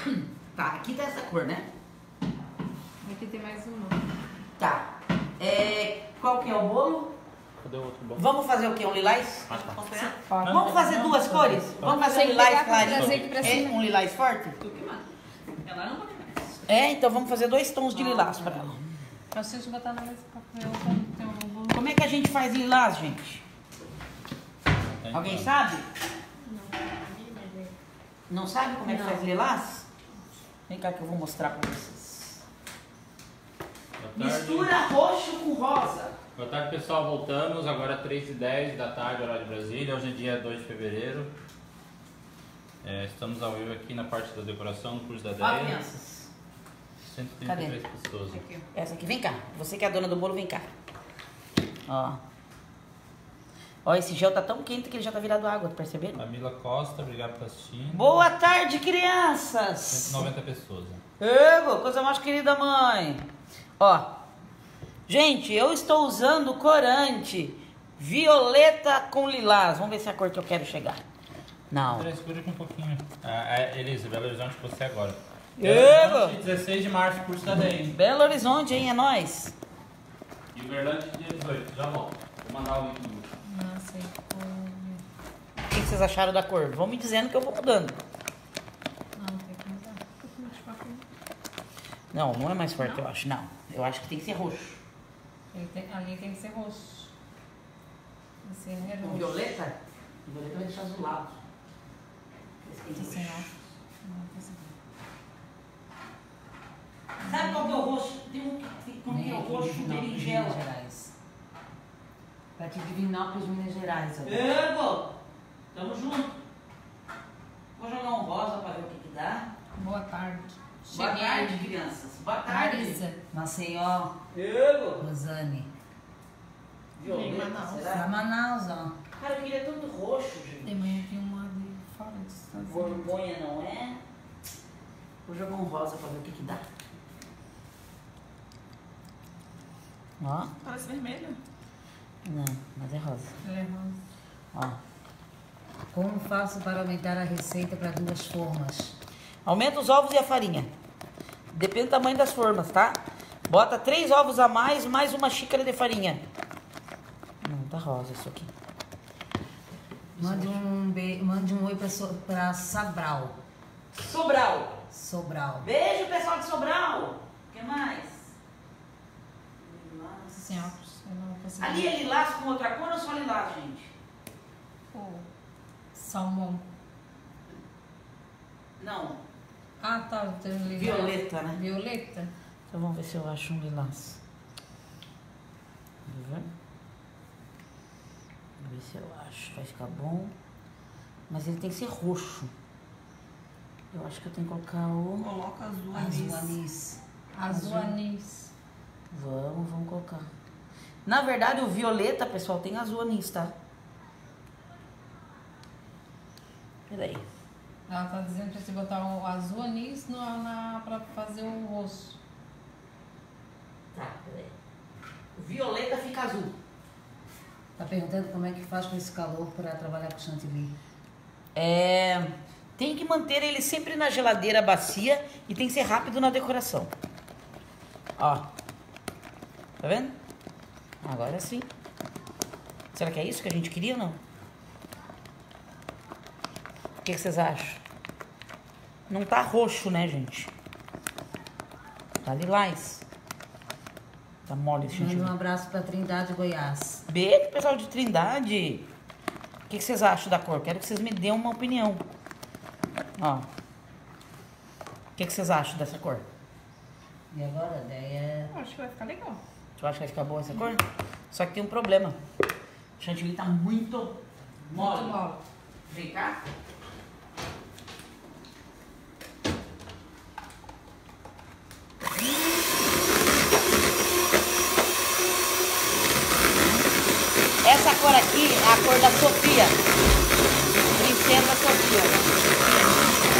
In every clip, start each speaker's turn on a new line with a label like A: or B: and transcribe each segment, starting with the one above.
A: Tá, aqui tá essa cor, né?
B: Aqui tem mais uma.
A: Tá. Qual que é o bolo?
C: Cadê o outro bolo?
A: Vamos fazer o quê? Um lilás?
C: Ah, tá.
B: Pode.
A: Vamos fazer duas cores? Vamos fazer um
B: Tem que
A: lilás
B: pegar pra trazer
A: clarinho?
B: aqui pra cima.
A: Um lilás forte?
D: Ela ama demais.
A: Então vamos fazer 2 tons de lilás pra ela.
B: Eu preciso botar na mesa pra ver o como tem um bolo.
A: Como é que a gente faz lilás, gente? Alguém sabe? Não sabe como é que faz lilás? Vem cá que eu vou mostrar pra vocês. Mistura roxo com rosa.
C: Boa tarde, pessoal. Voltamos agora 3h10 da tarde, horário de Brasília. Hoje é dia 2 de fevereiro. Estamos ao vivo aqui na parte da decoração, no curso da
A: Ó,
C: DEA.
A: crianças.
C: 133 pessoas.
D: Aqui.
A: Essa aqui, vem cá. Você que é a dona do bolo, vem cá. Ó. Ó, esse gel tá tão quente que ele já tá virado água, perceberam?
C: Camila Costa, obrigado por assistir.
A: Boa tarde, crianças!
C: 190 pessoas.
A: Ego, coisa mais querida, mãe. Ó, gente, eu estou usando corante violeta com lilás. Vamos ver se é a cor que eu quero chegar. Não.
C: André, segura aqui um pouquinho. Elisa, Belo Horizonte, você agora.
A: Ego!
C: Horizonte, 16 de março, curso da DEA.
A: Belo Horizonte, hein? É nóis.
C: E Uberlândia, dia 18. Já volto. Vou mandar o link do grupo.
B: Nossa,
A: O que vocês acharam da cor? Vão me dizendo que eu vou mudando.
B: não, tem que mudar.
A: Não, não é mais forte, eu acho. Não, eu acho que tem que ser roxo.
B: Ali tem que ser roxo. Esse é
A: O
B: roxo.
A: violeta? O violeta vai deixar azulado. Esse tem que ser
B: Assim,
A: roxo.
B: ó. Não, assim.
A: Sabe qual que é o roxo? Tem como que é o roxo berinjela?
D: Gerais. Daqui de Divinópolis, Minas Gerais. ó.
A: Ego! Tamo junto. Vou jogar um rosa pra ver o que dá.
B: Boa tarde.
A: Boa tarde, crianças. Boa tarde.
B: Marisa.
D: Maceió,
A: Ego!
D: Rosane.
A: Violeta,
B: Manaus.
D: Pra
A: será?
D: Manaus, ó.
A: Cara, eu queria tanto roxo, gente.
B: Tem manhã aqui uma de fora dos Estados Unidos.
A: Borgonha não é? Vou jogar um rosa pra ver o que dá. Ó.
D: Parece vermelho.
A: Não, mas é rosa.
B: Ela é rosa.
A: Ó.
D: Como faço para aumentar a receita para 2 formas?
A: Aumenta os ovos e a farinha. Depende do tamanho das formas, tá? Bota 3 ovos a mais, mais uma xícara de farinha. Não, tá rosa isso aqui.
D: Mande um oi para Sobral.
A: Sobral.
D: Sobral.
A: Beijo, pessoal de Sobral. O que mais?
B: Assim, ó. Eu não consigo.
A: Ali é lilás com outra cor ou só lilás, gente?
B: Pô, salmão.
A: Não.
B: Ah, tá. Tem lilás.
A: Violeta, né?
B: Violeta?
A: Então vamos ver se eu acho um lilás. Vamos ver. Vamos ver se eu acho. Vai ficar bom. Mas ele tem que ser roxo. Eu acho que eu tenho que colocar o...
D: Coloca azul anis.
B: Azul anis.
A: Vamos colocar. Na verdade, o violeta, pessoal, tem azul anis, tá? Peraí.
B: Ela tá dizendo pra você botar o azul anis pra fazer o rosto.
A: Tá, peraí. O violeta fica azul.
D: Tá perguntando como é que faz com esse calor para trabalhar com chantilly.
A: Tem que manter ele sempre na geladeira bacia e tem que ser rápido na decoração. Ó. Tá vendo? Agora sim. Será que é isso que a gente queria ou não? O que vocês acham? Não tá roxo, né, gente? Tá lilás. Tá mole esse
D: Manda um
A: chantilly.
D: abraço para Trindade, Goiás.
A: Beijo, pessoal de Trindade. O que vocês acham da cor? Quero que vocês me dêem uma opinião. Ó. O que vocês acham dessa cor?
D: E agora a ideia
B: Eu acho que vai ficar legal.
A: Tu acha que vai ficar boa essa cor? Só que tem um problema. O chantilly tá muito mole.
B: Muito bom.
A: Vem cá. Essa cor aqui é a cor da Sofia. Princesa Sofia.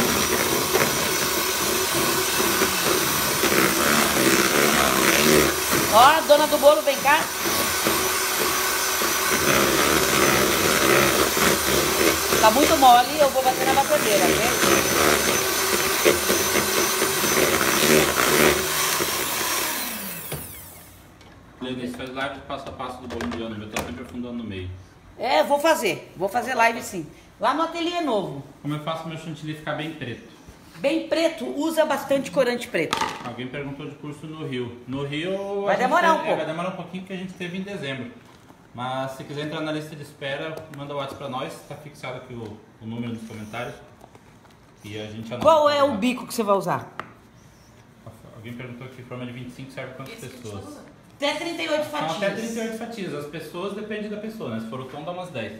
A: Ó, dona do bolo, vem cá. Tá muito mole, eu vou bater na batedeira, né?
C: faz live passo a passo do bolo indiano, eu tô sempre afundando no meio.
A: É, vou fazer live sim. Lá no ateliê novo.
C: Como eu faço meu chantilly ficar bem preto?
A: Bem preto, usa bastante corante preto.
C: Alguém perguntou de curso no Rio. No Rio...
A: Vai demorar um pouco.
C: Vai demorar um pouquinho, porque a gente teve em dezembro. Mas se quiser entrar na lista de espera, manda o WhatsApp pra nós. Tá fixado aqui o número nos comentários. E a gente anota.
A: Qual é o bico que você vai usar?
C: Alguém perguntou aqui, forma de 25 serve quantas pessoas?
A: Até 38
C: São
A: fatias.
C: até 38 fatias. As pessoas depende da pessoa, né? Se for o tom, dá umas 10.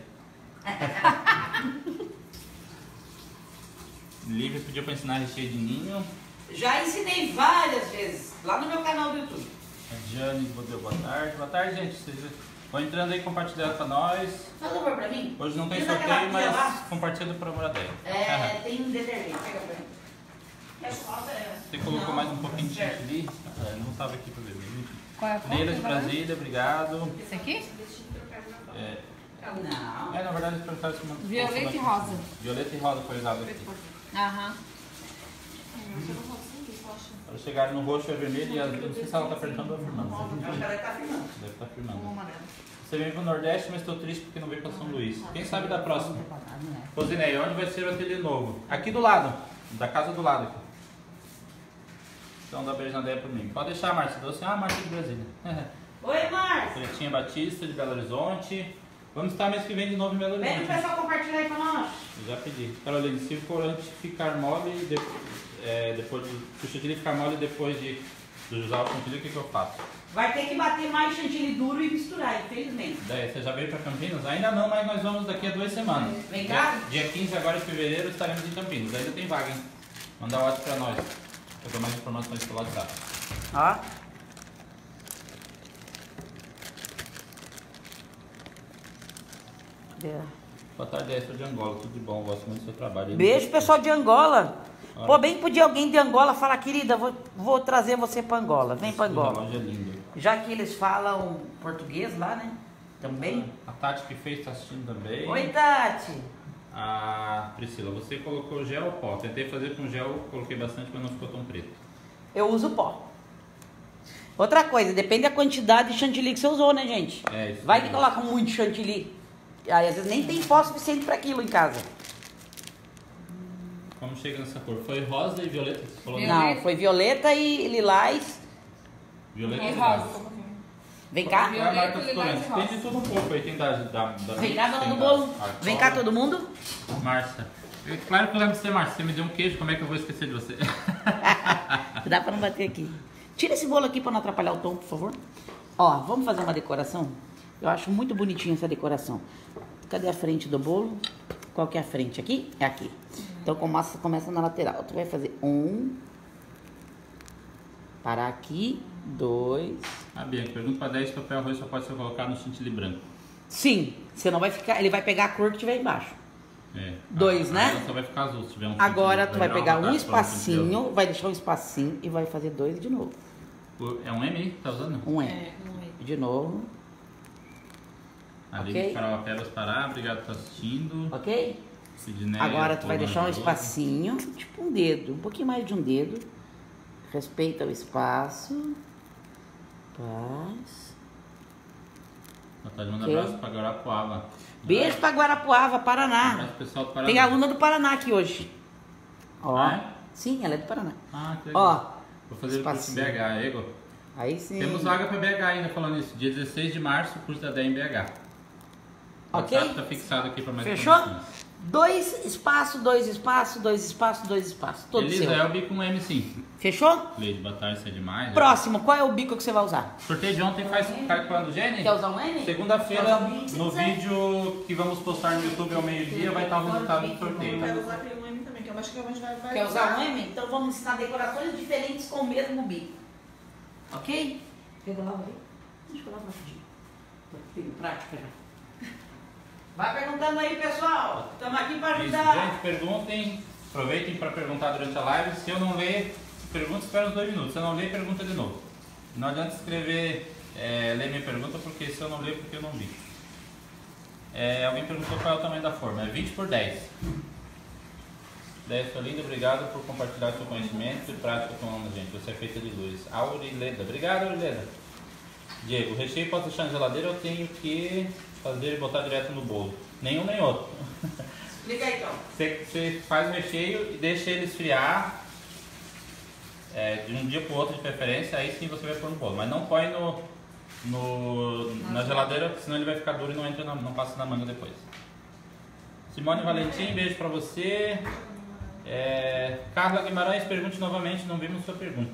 C: Lívia pediu pra ensinar recheio de ninho.
A: Já ensinei várias vezes, lá no meu canal do YouTube.
C: A Diane deu boa tarde. Boa tarde, gente. Vocês vão entrando aí, compartilhando pra nós.
A: Faz um favor pra mim.
C: Hoje não tem
A: Tira aquela
C: sorteio,
A: pia
C: mas
A: lá.
C: compartilha pro amor a Deus.
A: É, tem um detergente. Pega pra mim.
C: Você colocou mais um pouquinho de chantilly? Não estava aqui pra ver.
B: Qual é a foto?
C: Neila de Brasília, obrigado.
B: Esse aqui?
A: Não.
C: Na verdade, eles perguntaram se
B: Violeta e rosa.
C: Violeta e rosa foi usado aqui.
B: Aham.
C: Eles chegaram no roxo e vermelho e azul. Não sei se ela está perguntando ou afirmando.
A: Acho que ela tá filmando.
C: Deve estar afirmando. Você vem para o Nordeste, mas estou triste porque não veio para São Luís. Quem sabe da próxima? Rosinei, onde vai ser o ateliê novo? Aqui do lado, da casa do lado aqui. Então dá um beijo na ideia para mim. Pode deixar, Márcia Doce. Ah, Márcia de Brasília.
A: Oi, Márcia.
C: Pretinha Batista de Belo Horizonte. Vamos estar mês que vem de novo em Belo
A: Vem
C: Horizonte.
A: pro pessoal compartilhar aí com nós.
C: Já pedi. Carolina, se o corante ficar mole, depois se o chantilly ficar mole depois de usar o chantilly, o que eu faço?
A: Vai ter que bater mais chantilly duro e misturar, infelizmente.
C: Daí, você já veio para Campinas? Ainda não, mas nós vamos daqui a 2 semanas.
A: Vem cá.
C: Dia 15 agora de fevereiro estaremos em Campinas. Ainda tem vaga, hein? Manda o WhatsApp para nós. Eu dou mais informações pelo WhatsApp.
A: Ó.
C: Boa tarde, sou de Angola, tudo de bom, gosto muito do seu trabalho.
A: Beijo, pessoal de Angola. Pô, bem que podia alguém de Angola falar, querida, vou trazer você pra Angola. Vem pra Angola.
C: A loja é linda.
A: Já que eles falam português lá, né? Também.
C: A Tati que fez está assistindo também.
A: Oi, Tati.
C: A Priscila, você colocou gel ou pó? Tentei fazer com gel, coloquei bastante, mas não ficou tão preto.
A: Eu uso pó. Outra coisa, depende da quantidade de chantilly que você usou, né, gente?
C: É isso.
A: Vai que coloca muito chantilly. Aí às vezes nem tem pó suficiente para aquilo em casa.
C: Como chega nessa cor? Foi rosa e violeta que você falou?
B: Violeta.
A: Não, foi violeta e lilás.
C: Violeta
B: E
C: e
B: rosa.
A: Vem cá.
C: É a marca dos
B: Violeta, lilás
C: corantes.
B: e rosa.
C: Tem de tudo um pouco aí, tem da
A: Vem cá, dona
C: tem
A: do
C: da
A: bolo.
C: Arcola.
A: Vem cá, todo mundo.
C: Márcia. Claro que eu lembro de você, Márcia. Você me deu um queijo, como é que eu vou esquecer de você?
A: Dá para não bater aqui. Tira esse bolo aqui para não atrapalhar o tom, por favor. Ó, vamos fazer uma decoração? Eu acho muito bonitinha essa decoração. Cadê a frente do bolo? Qual que é a frente? Aqui? É aqui. Então começa na lateral. Tu vai fazer 1. Parar aqui. 2.
C: Ah, Bianca, pergunta para 10 papel arroz só pode ser colocado no chantilly branco.
A: Sim, você não vai ficar. Ele vai pegar a cor que tiver embaixo.
C: É.
A: 2, né?
C: Agora só vai ficar azul se tiver um
A: Agora
C: chantilly.
A: tu vai pegar
C: Legal,
A: um
C: tá?
A: espacinho, vai deixar um espacinho e vai fazer 2 de novo.
C: É um M aí que tá usando?
A: Um é.
B: É, não é.
A: De novo.
C: Ali
A: Ok.
C: de Carol Pebas Pará, obrigado por estar assistindo.
A: Ok?
C: Sidneia,
A: Agora tu vai deixar um
C: Colônia,
A: espacinho, tipo um dedo, um pouquinho mais de um dedo. Respeita o espaço. Paz.
C: Boa tarde, manda
A: Ok.
C: abraço para Guarapuava.
A: Beijo pra Guarapuava, Paraná.
C: Abraço pro pessoal do Paraná.
A: Tem aluna do Paraná aqui hoje. Ó.
C: Ah, é?
A: Sim, ela é do Paraná.
C: Ah, que legal.
A: Ó.
C: Vou fazer o curso em
A: espacinho.
C: BH, Ego.
A: Aí sim.
C: Temos vaga para BH ainda falando isso. Dia 16 de março, curso da DEA em BH. O
A: Ok?
C: WhatsApp tá fixado aqui para mais
A: Fechou?
C: informações.
A: 2 espaços, 2 espaços, 2 espaços, 2 espaços. Todo
C: Elisa,
A: seu.
C: é o bico com M sim.
A: Fechou?
C: Leite, boa tarde, isso é demais. né?
A: Próximo, qual é o bico que você vai usar?
C: Sorteio de ontem faz calculando, Jenny?
A: Quer usar um M?
C: Segunda-feira,
A: Quer usar um M?
C: no vídeo que vamos postar no YouTube ao meio-dia, vai estar o resultado do sorteio.
E: Quero usar aquele M também, que eu acho que a gente vai
A: Quer usar um M? Então vamos ensinar decorações diferentes com o mesmo bico. Ok? Pega lá, vai. Deixa eu lá rapidinho. Tenho prática já. Vai perguntando aí, pessoal. Estamos aqui para
C: Isso,
A: ajudar.
C: gente, perguntem, aproveitem para perguntar durante a live. Se eu não ler, pergunta, espera uns 2 minutos. Se eu não ler, pergunta de novo. Não adianta escrever, ler minha pergunta, porque se eu não ler, porque eu não vi. Alguém perguntou qual é o tamanho da forma. É 20 por 10. 10, sua linda, obrigado por compartilhar seu conhecimento e prática com a gente. Você é feita de luz. Aurileda, obrigado, Aurileda. Diego, o recheio posso deixar na geladeira ou tenho que fazer e botar direto no bolo? Nenhum nem outro.
A: Explica aí então.
C: Você faz o recheio e deixa ele esfriar de um dia pro outro de preferência, aí sim você vai pôr no bolo. Mas não põe na geladeira, porque senão ele vai ficar duro e não passa na manga depois. Simone Valentim, beijo pra você. Carla Guimarães, pergunte novamente, não vimos sua pergunta.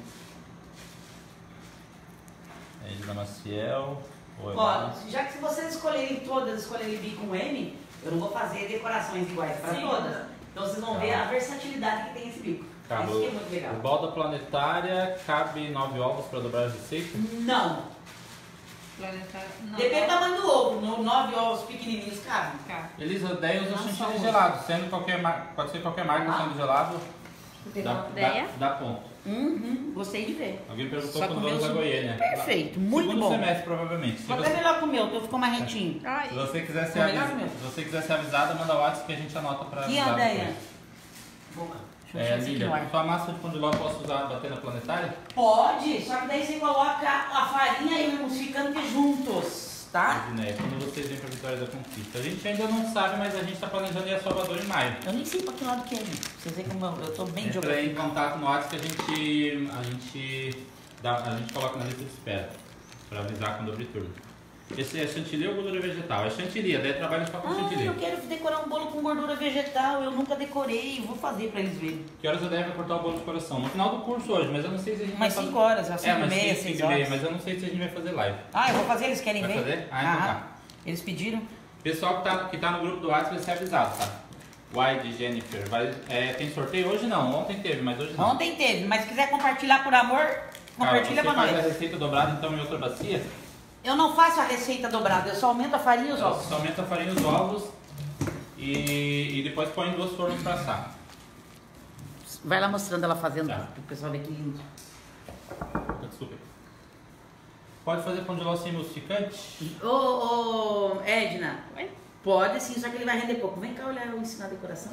C: Edna Maciel.
A: Ó, já que se vocês escolherem todas, escolherem B com M, eu não vou fazer decorações iguais para todas. Então vocês vão ver a versatilidade que tem esse bico.
C: Tá,
A: Isso que é muito legal.
C: O balda planetária cabe 9 ovos para dobrar a receita?
A: Não.
B: Não.
A: Depende do tamanho do ovo. No 9 ovos pequenininhos cabe.
C: Elisa, 10 usa
B: Não, só
C: chantilly
B: ovo.
C: gelado, pode ser qualquer marca sendo gelado,
D: Pegar uma ideia.
C: dá ponto.
A: Gostei de ver.
C: Alguém perguntou
A: Só
C: quando
A: comeu
C: vamos a Goiânia.
A: Perfeito, muito
C: Segundo
A: bom.
C: semestre, provavelmente. Se
A: Ficou até melhor que o meu, então ficou mais retinho.
C: se você quiser ser
A: Ficou melhor que o meu.
C: se você quiser ser avisada, manda o WhatsApp que a gente anota para
A: Que
C: avisar
A: ideia.
C: depois.
A: Boa. Deixa eu deixar esse aqui no
C: Lília,
A: ar.
C: sua massa de pão de ló posso usar bater na planetária?
A: Pode, só que daí você coloca a farinha e o emulsificante juntos, tá?
C: Edneia, quando vocês vêm para Vitória da Conquista. A gente ainda não sabe, mas a gente está planejando ir a Salvador em maio.
A: Eu nem sei pra que lado que é, gente. Vocês veem como eu tô bem
C: Entra
A: jogando.
C: em contato no WhatsApp que a gente coloca na lista de espera para avisar quando abrir turno. Esse é chantilly ou gordura vegetal? É chantilly, daí trabalho só com chantilly.
A: Eu quero decorar um bolo com gordura vegetal. Eu nunca decorei, vou fazer pra eles verem.
C: Que horas eu devo cortar o bolo de coração? No final do curso hoje, mas eu não sei se a gente
A: Mais
C: vai
A: 5 horas, às 5
C: mas
A: e meia,
C: 5
A: 6
C: e meia,
A: horas.
C: mas eu não sei se a gente vai fazer live.
A: Ah, eu vou fazer, eles querem
C: Vai
A: ver?
C: fazer? Ah, então tá.
A: Eles pediram.
C: Pessoal que tá no grupo do WhatsApp vai ser avisado, tá? Wide, Jennifer, tem sorteio hoje não? Ontem teve, mas hoje não.
A: Ontem teve, mas se quiser compartilhar por amor, compartilha pra
C: você faz a
A: nós.
C: receita dobrada então em outra bacia?
A: Eu não faço a receita dobrada, eu só aumento a farinha e os ovos.
C: Só aumenta a farinha e os ovos e depois põe em 2 fornos pra assar.
A: Vai lá mostrando ela fazendo,
C: Tá.
A: pro pessoal ver que lindo.
C: Desculpa. Pode fazer pão de ló sem emulsificante?
A: Ô, Edna, pode sim, só que ele vai render pouco. Vem cá olhar eu ensinar a decoração.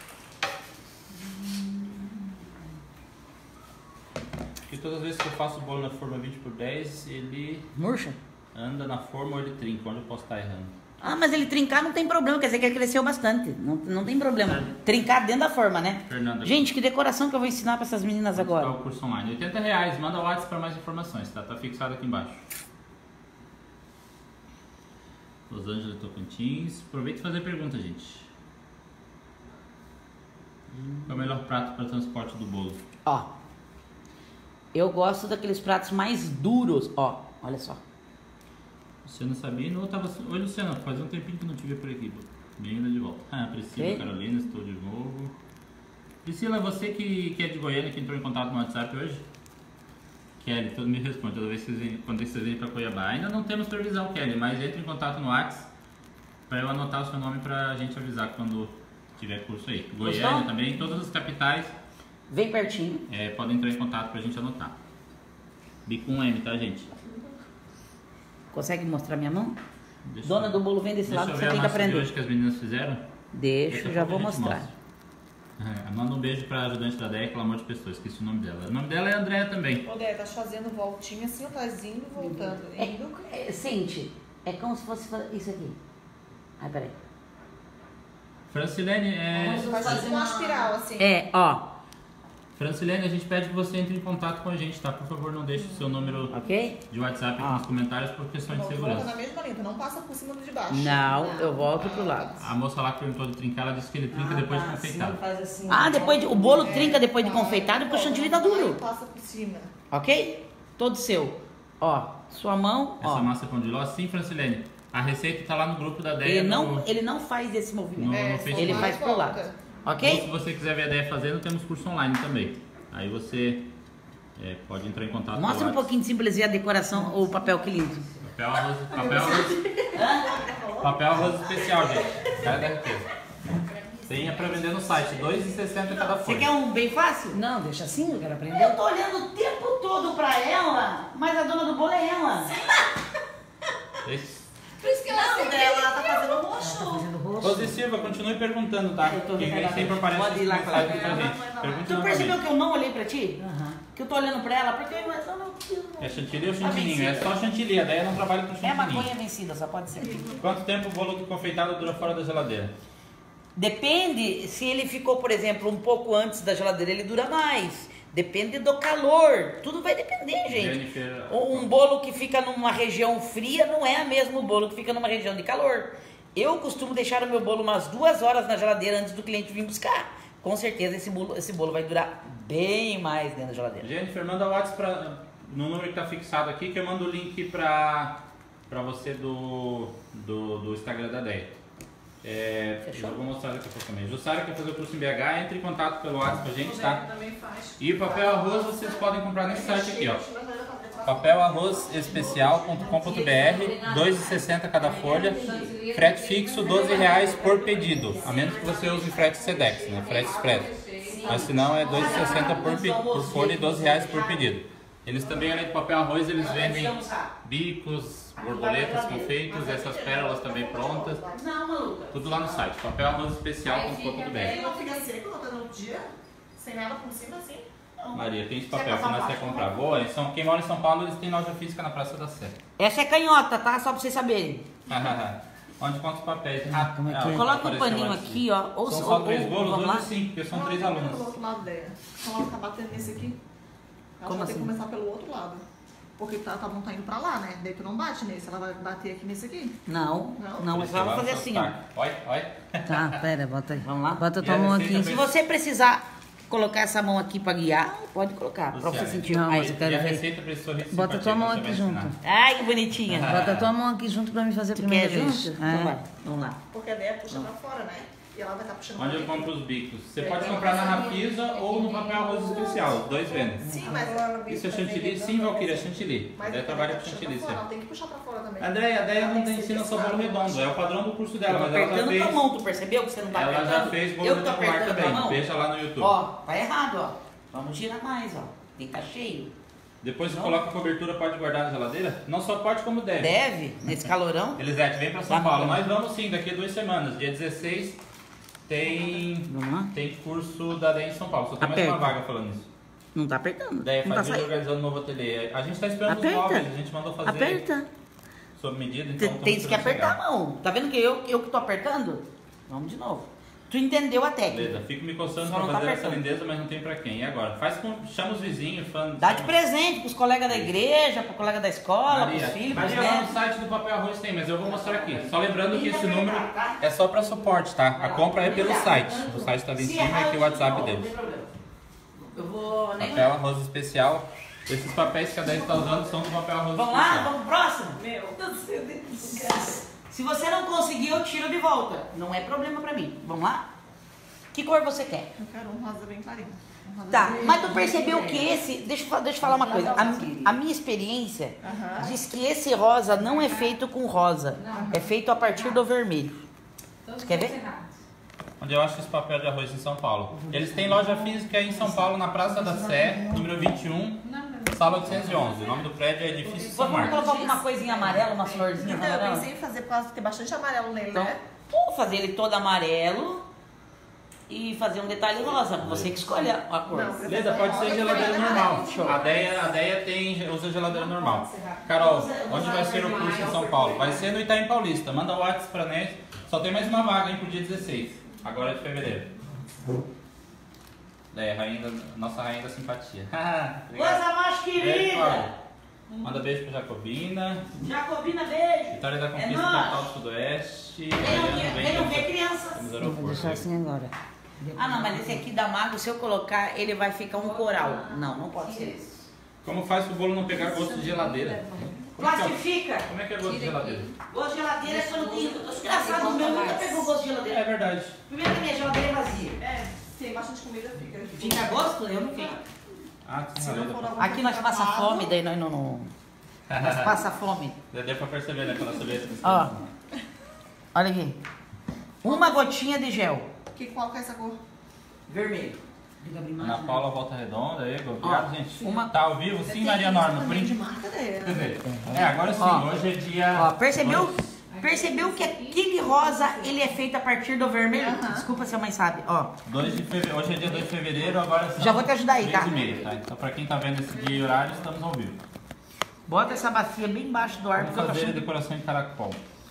C: Porque todas as vezes que eu faço o bolo na forma 20x10, ele
A: Murcha?
C: anda na forma ou ele trinca. Onde eu posso estar errando?
A: Ah, mas ele trincar não tem problema, quer dizer que ele cresceu bastante. Não tem problema. Trincar dentro da forma, né?
C: Fernanda.
A: Gente, que decoração que eu vou ensinar pra essas meninas agora.
C: O curso online. R$80. Manda o WhatsApp para mais informações, tá? Tá fixado aqui embaixo. Rosângela Tocantins. Aproveita e fazer pergunta, gente. Qual é o melhor prato para transporte do bolo?
A: Ó. Eu gosto daqueles pratos mais duros. Ó, olha só.
C: Luciana Sabino, eu tava... Oi, Luciana, faz um tempinho que não te vi por aqui. Bem-vinda de volta. Ah, Priscila,
A: Ok.
C: Carolina, estou de novo. Priscila, você que é de Goiânia, que entrou em contato no WhatsApp hoje? Kelly, todo me responde toda vez que quando vocês vêm para Cuiabá. Ainda não temos previsão, Kelly, mas entre em contato no WhatsApp para eu anotar o seu nome para a gente avisar quando tiver curso aí. Goiânia
A: Gostou?
C: também, todas as capitais
A: Vem pertinho.
C: podem entrar em contato para a gente anotar. B com M, tá, gente?
A: Consegue mostrar minha mão?
C: Deixa
A: Dona
C: eu-
A: do bolo, vem desse
C: Deixa
A: lado
C: eu
A: que
C: ver
A: você
C: a
A: tem que
C: massa de
A: aprender.
C: hoje que as meninas fizeram.
A: Deixa,
C: Daqui a
A: já
C: pouco
A: vou
C: a gente
A: mostrar.
C: mostra. Manda um beijo pra ajudante da Déia, pelo amor de pessoa, esqueci o nome dela. O nome dela é Andréa também.
E: Ô, Dé, tá fazendo voltinha assim, tá indo e voltando. Indo.
A: Sente, é como se fosse isso aqui. Ai, peraí.
C: Francilene,
E: Faz uma espiral assim.
A: É, ó,
C: Francilene, a gente pede que você entre em contato com a gente, tá? Por favor, não deixe o seu número
A: ok?
C: de WhatsApp aqui nos comentários por questões de
E: Volta
C: segurança.
E: na mesma linha, não passa por cima do de baixo.
A: Não, eu volto pro lado.
C: A moça lá que perguntou de trincar, ela disse que ele trinca depois de confeitado.
D: Faz assim.
A: Ah, depois o bolo trinca depois de confeitado porque o chantilly tá duro.
E: Passa por cima.
A: Ok? Todo seu. Ó, sua mão,
C: Essa
A: ó.
C: massa é pão de ló, sim, Francilene. A receita tá lá no grupo da Déia.
A: Ele não faz esse movimento.
C: No
E: só
A: Ele
E: vai
A: faz
E: e
A: pro
E: volta.
A: lado.
C: Ou
A: Ok?
C: se você quiser ver a Déia fazendo, temos curso online também. Aí você pode entrar em contato
A: Mostra um
C: com o
A: pouquinho de simplicidade a decoração ou o papel, que lindo.
C: Papel arroz especial, gente. Cara da riqueza. Tem pra vender no site, R$2,60 cada
A: Você
C: folha.
A: quer um bem fácil?
D: Não, deixa assim, eu quero aprender.
A: Eu tô olhando o tempo todo pra ela, mas a dona do bolo é ela.
C: Esse-
B: Por isso que ela
E: Não, ela tá fazendo
D: Ela tá
E: roxo.
D: fazendo roxo.
C: Rose Silva, continue perguntando, tá?
A: Eu tô
C: Quem
A: retardada.
C: sempre aparece
A: Pode ir
C: nas
A: lá
C: mensagens
A: falar.
C: pra gente. Pergunte
A: Tu percebeu
C: novamente.
A: que eu não olhei pra ti?
D: Aham.
A: Que eu tô olhando pra ela? Porque eu não...
C: É chantilly ou chantininho? É só chantilly, a Deia não trabalha com
A: É
C: chantininho.
A: maconha vencida, só pode ser.
C: Quanto tempo o bolo confeitado dura fora da geladeira?
A: Depende, se ele ficou, por exemplo, um pouco antes da geladeira, ele dura mais. Depende do calor. Tudo vai depender, gente.
C: Jennifer,
A: Um bolo que fica numa região fria não é o mesmo bolo que fica numa região de calor. Eu costumo deixar o meu bolo umas 2 horas na geladeira antes do cliente vir buscar. Com certeza esse bolo vai durar bem mais dentro da geladeira.
C: Jennifer, manda o WhatsApp no número que tá fixado aqui, que eu mando o link pra você do Instagram da Deia.
A: Fechou?
C: Eu vou mostrar daqui a pouco também. Jussara quer fazer o curso em BH, entre em contato pelo WhatsApp com a gente, tá?
E: Também faz.
C: E o papel arroz vocês podem comprar nesse site aqui, ó. papelarrozespecial.com.br, R$ 2,60 cada folha, frete fixo R$12 por pedido, a menos que você use frete Sedex, né? Frete expresso. Mas se não é R$ 2,60 por folha e R$12 por pedido. Eles também, além do papel arroz, eles vendem bicos, borboletas, confeitos, essas pérolas também prontas.
A: Não, maluca.
C: Tudo lá no site, papelarrozespecial.com.br.
E: Não fica seco, não tá no dia, sem nada por cima assim.
C: Maria, tem esse papel que nós quer comprar. Boa, quem mora em São Paulo, eles têm loja física na Praça da Sé.
A: Essa é canhota, tá? Só pra vocês saberem.
C: Onde conta os papéis?
D: como é que é?
A: Coloca um paninho aqui, ó. Ou,
C: São só 3 bolos?
A: vamos lá?
C: Hoje sim, porque são 3
E: Pelo
C: alunos.
E: outro lado dela. Então ela tá batendo nesse aqui. Ela
A: Como
E: vai ter
A: assim?
E: que começar pelo outro lado. Porque não tá indo pra lá, né? Daí tu não bate nesse, ela vai bater aqui nesse aqui.
A: Não, não, é só
C: Lá no
A: fazer
C: seu
A: assim, ó.
C: saco. Olha.
D: Tá, pera, bota aí.
A: Vamos lá?
D: Bota
C: E
D: tua
C: a
D: mão
C: receita
D: aqui.
A: Se você precisar colocar essa mão aqui pra guiar, pode colocar, pra você
C: Luciane.
A: sentir
D: Não,
A: mais.
D: mas eu quero
C: E a
D: ver.
C: receita pra esse sorriso
D: Bota
C: simpatia
D: tua mão
C: que você
D: aqui
C: vai
D: junto.
C: ensinar.
A: Ai, que bonitinha.
D: Bota tua mão aqui junto pra me fazer a
A: Tu
D: primeira
A: quer
D: vez.
A: junto? Então vai, vamos lá.
E: Porque a ideia puxa pra fora, né? E ela vai estar puxando
C: Onde
E: pra
C: eu
E: dentro.
C: compro os bicos? Você pode comprar na Rafisa ou no papel arroz especial, os dois vendem.
E: Sim, mas
C: Isso é chantilly? Sim, Valquíria, é chantilly.
E: Mas
C: Daí
E: ela
C: trabalha
E: tá
C: com
E: puxando
C: chantilly,
E: pra fora,
C: sim.
E: ela tem que puxar pra fora também.
C: Andréia, a Deia
E: Ela
C: não
E: tem
C: tem
E: que
C: ensina
E: ser
C: só bolo
E: desse lado.
C: redondo, é o padrão do curso
A: Eu
C: dela,
A: tô
C: mas ela já
A: apertando tua
C: fez.
A: mão, tu percebeu que você não tá
C: Ela
A: apertando?
C: já fez bolo
A: Eu que tô
C: retangular
A: apertando tua
C: também.
A: mão.
C: Veja lá no YouTube.
A: Ó, tá errado, ó. Vamos girar mais, ó. Tem que tá cheio.
C: Depois você coloca a cobertura, pode guardar na geladeira? Não só pode, como deve.
A: Deve, nesse calorão.
C: Elisete, vem pra São
A: Vamos.
C: Paulo. Nós vamos sim, daqui a 2 semanas. Dia 16
A: Vamos lá?
C: tem curso da DEA em São Paulo. Só tem mais uma
A: Aperta.
C: vaga falando isso.
A: Não tá apertando.
C: Daí
A: Não tá
C: faz vídeo
A: saindo.
C: organizando um novo ateliê. A gente tá esperando
A: Aperta.
C: os móveis, a gente mandou fazer
A: Aperta.
C: sob medida, então
A: Tem
C: estamos
A: que
C: esperando
A: apertar
C: chegar.
A: a mão. Tá vendo que eu que tô apertando? Vamos de novo. Tu entendeu a técnica.
C: Beleza, fico me coçando
A: Só
C: pra
A: não tá
C: fazer essa
A: apertando.
C: lindeza, mas não tem pra quem. E agora? Chama os vizinhos, fãs.
A: Dá de presente pros colegas da igreja, pro colega da escola,
C: Maria,
A: pros filhos, pros
C: Maria, lá no
A: netos.
C: site do Papel Arroz tem, mas eu vou mostrar aqui. Só lembrando que esse número é só pra suporte, tá? A compra é pelo site. O site tá ali em
A: Se
C: cima e
A: errar,
C: aqui o
A: eu
C: WhatsApp
A: te dou,
C: deles.
A: não tem problema. Eu vou nem.
C: Papel arroz especial. Esses papéis que a 10 está usando são do papel arroz
A: Vamos lá,
C: especial.
A: vamos pro próximo?
E: Meu.
A: Se você não conseguir, eu tiro de volta. Não é problema pra mim. Vamos lá? Que cor você quer?
E: Eu quero um rosa bem clarinho. Um rosa
A: Tá,
E: bem-
A: mas tu percebeu que esse... Deixa eu falar uma coisa. A minha experiência
E: Aham.
A: diz que esse rosa não é feito com rosa. É feito a partir do vermelho.
B: Todos
A: Quer ver?
B: errados.
C: Onde eu acho esse papel de arroz em São Paulo. Eles têm loja física em São Paulo, na Praça da Sé, número 21, sala 811. O nome do prédio é Edifício São
A: Vamos
C: Marcos.
A: colocar uma coisinha amarela, umas florzinhas
E: Então, eu
A: amarelas?
E: pensei em fazer por causa de ter bastante amarelo nele,
A: Então,
E: né?
A: vou fazer ele todo amarelo e fazer um detalhe rosa. Você que escolhe a cor.
E: Não,
C: Beleza, pode ser geladeira normal. A Deia usa geladeira normal. Carol, onde vai ser o curso em São Paulo? Vai ser no Itaim Paulista. Manda o WhatsApp pra nós. Só tem mais uma vaga, hein, pro dia 16. Agora é de fevereiro. Nossa rainha da simpatia. Obrigado.
A: Coisa mais
C: Beijo,
A: querida!
C: Cláudia. Manda beijo pra Jacobina.
A: Jacobina, beijo!
C: Vitória da Conquista,
A: É nóis.
C: capital do Sudoeste.
A: Venham ver crianças.
C: Temos
D: Vou
C: aeroporto.
D: deixar assim agora.
A: Ah, não, mas esse aqui da Mago, se eu colocar, ele vai ficar um coral. Não, não pode ser esse.
C: Como faz pro bolo não pegar gosto de geladeira? Como é que é,
A: Plastifica!
C: como é que é gosto de geladeira?
A: Gosto de geladeira é quando tem... Engraçado, o meu nunca pegou gosto de
C: É
A: geladeira.
C: verdade.
A: Primeiro que a minha geladeira é vazia.
E: É, tem bastante comida, fica.
A: Fica gosto? Eu não fico.
C: Ah, tem
E: Se não for
C: razão.
E: alguma
A: Aqui nós
E: coisa
A: passa
E: tapado,
A: fome, daí nós não... Nós passa fome.
C: Deu pra perceber, né? Quando eu sabia essa
A: Ó, olha aqui. Uma gotinha de gel.
E: Qual que é essa cor?
A: Vermelho.
C: Ana Paula Volta Redonda, aí, obrigado,
A: Ó,
C: gente.
A: uma-
C: Tá ao vivo? Sim, Maria Norma.
E: Também de
C: Print.
E: marca dela.
C: É, agora sim,
A: Ó.
C: hoje é dia.
A: Ó, percebeu?
C: hoje-
A: Percebeu que aquele rosa, ele é feito a partir do vermelho?
E: Aham.
A: Desculpa se a mãe sabe, ó.
C: 2 de fevereiro, hoje é dia 2 de fevereiro, agora são
A: Já vou te ajudar aí, tá?
C: 3h30, tá? Então pra quem tá vendo esse dia e horário, estamos ao vivo.
A: Bota essa bacia bem embaixo do ar.
C: Vamos
A: porque eu tô
C: fazer
A: achando-
C: decoração em caracol.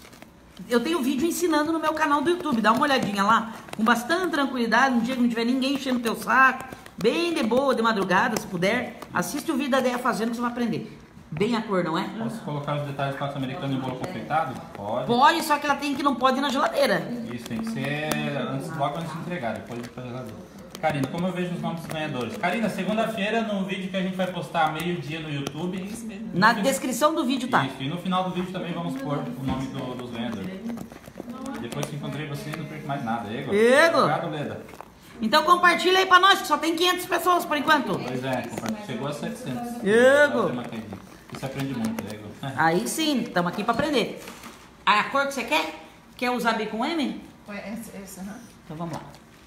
A: Eu tenho vídeo ensinando no meu canal do YouTube. Dá uma olhadinha lá. Com bastante tranquilidade. No dia que não tiver ninguém enchendo teu saco. Bem de boa, de madrugada, se puder. Assiste o vídeo da Deia fazendo que você vai aprender. Bem a cor, não é?
C: Posso colocar os detalhes do passo americano em bolo confeitado? Pode.
A: Pode, só que ela tem que não pode ir na geladeira.
C: Isso, tem que ser logo antes de entregar, depois de fazer geladeira. Karina, como eu vejo os nomes dos ganhadores? Karina, segunda-feira, no vídeo que a gente vai postar meio-dia no YouTube.
E: Isso mesmo.
A: Na descrição do vídeo tá.
C: Isso, e no final do vídeo também vamos pôr o nome dos ganhadores. Depois que encontrei você, não perco mais nada. Ego.
A: Ego.
C: Obrigado, Leda.
A: Então compartilha aí pra nós, que só tem 500 pessoas por enquanto.
C: Pois é, chegou a 700.
A: Ego.
C: Isso aprende muito, Ego.
A: Aí sim, estamos aqui pra aprender. A cor que você quer? Quer usar B com M?
E: Esse, aham.
A: Então vamos lá.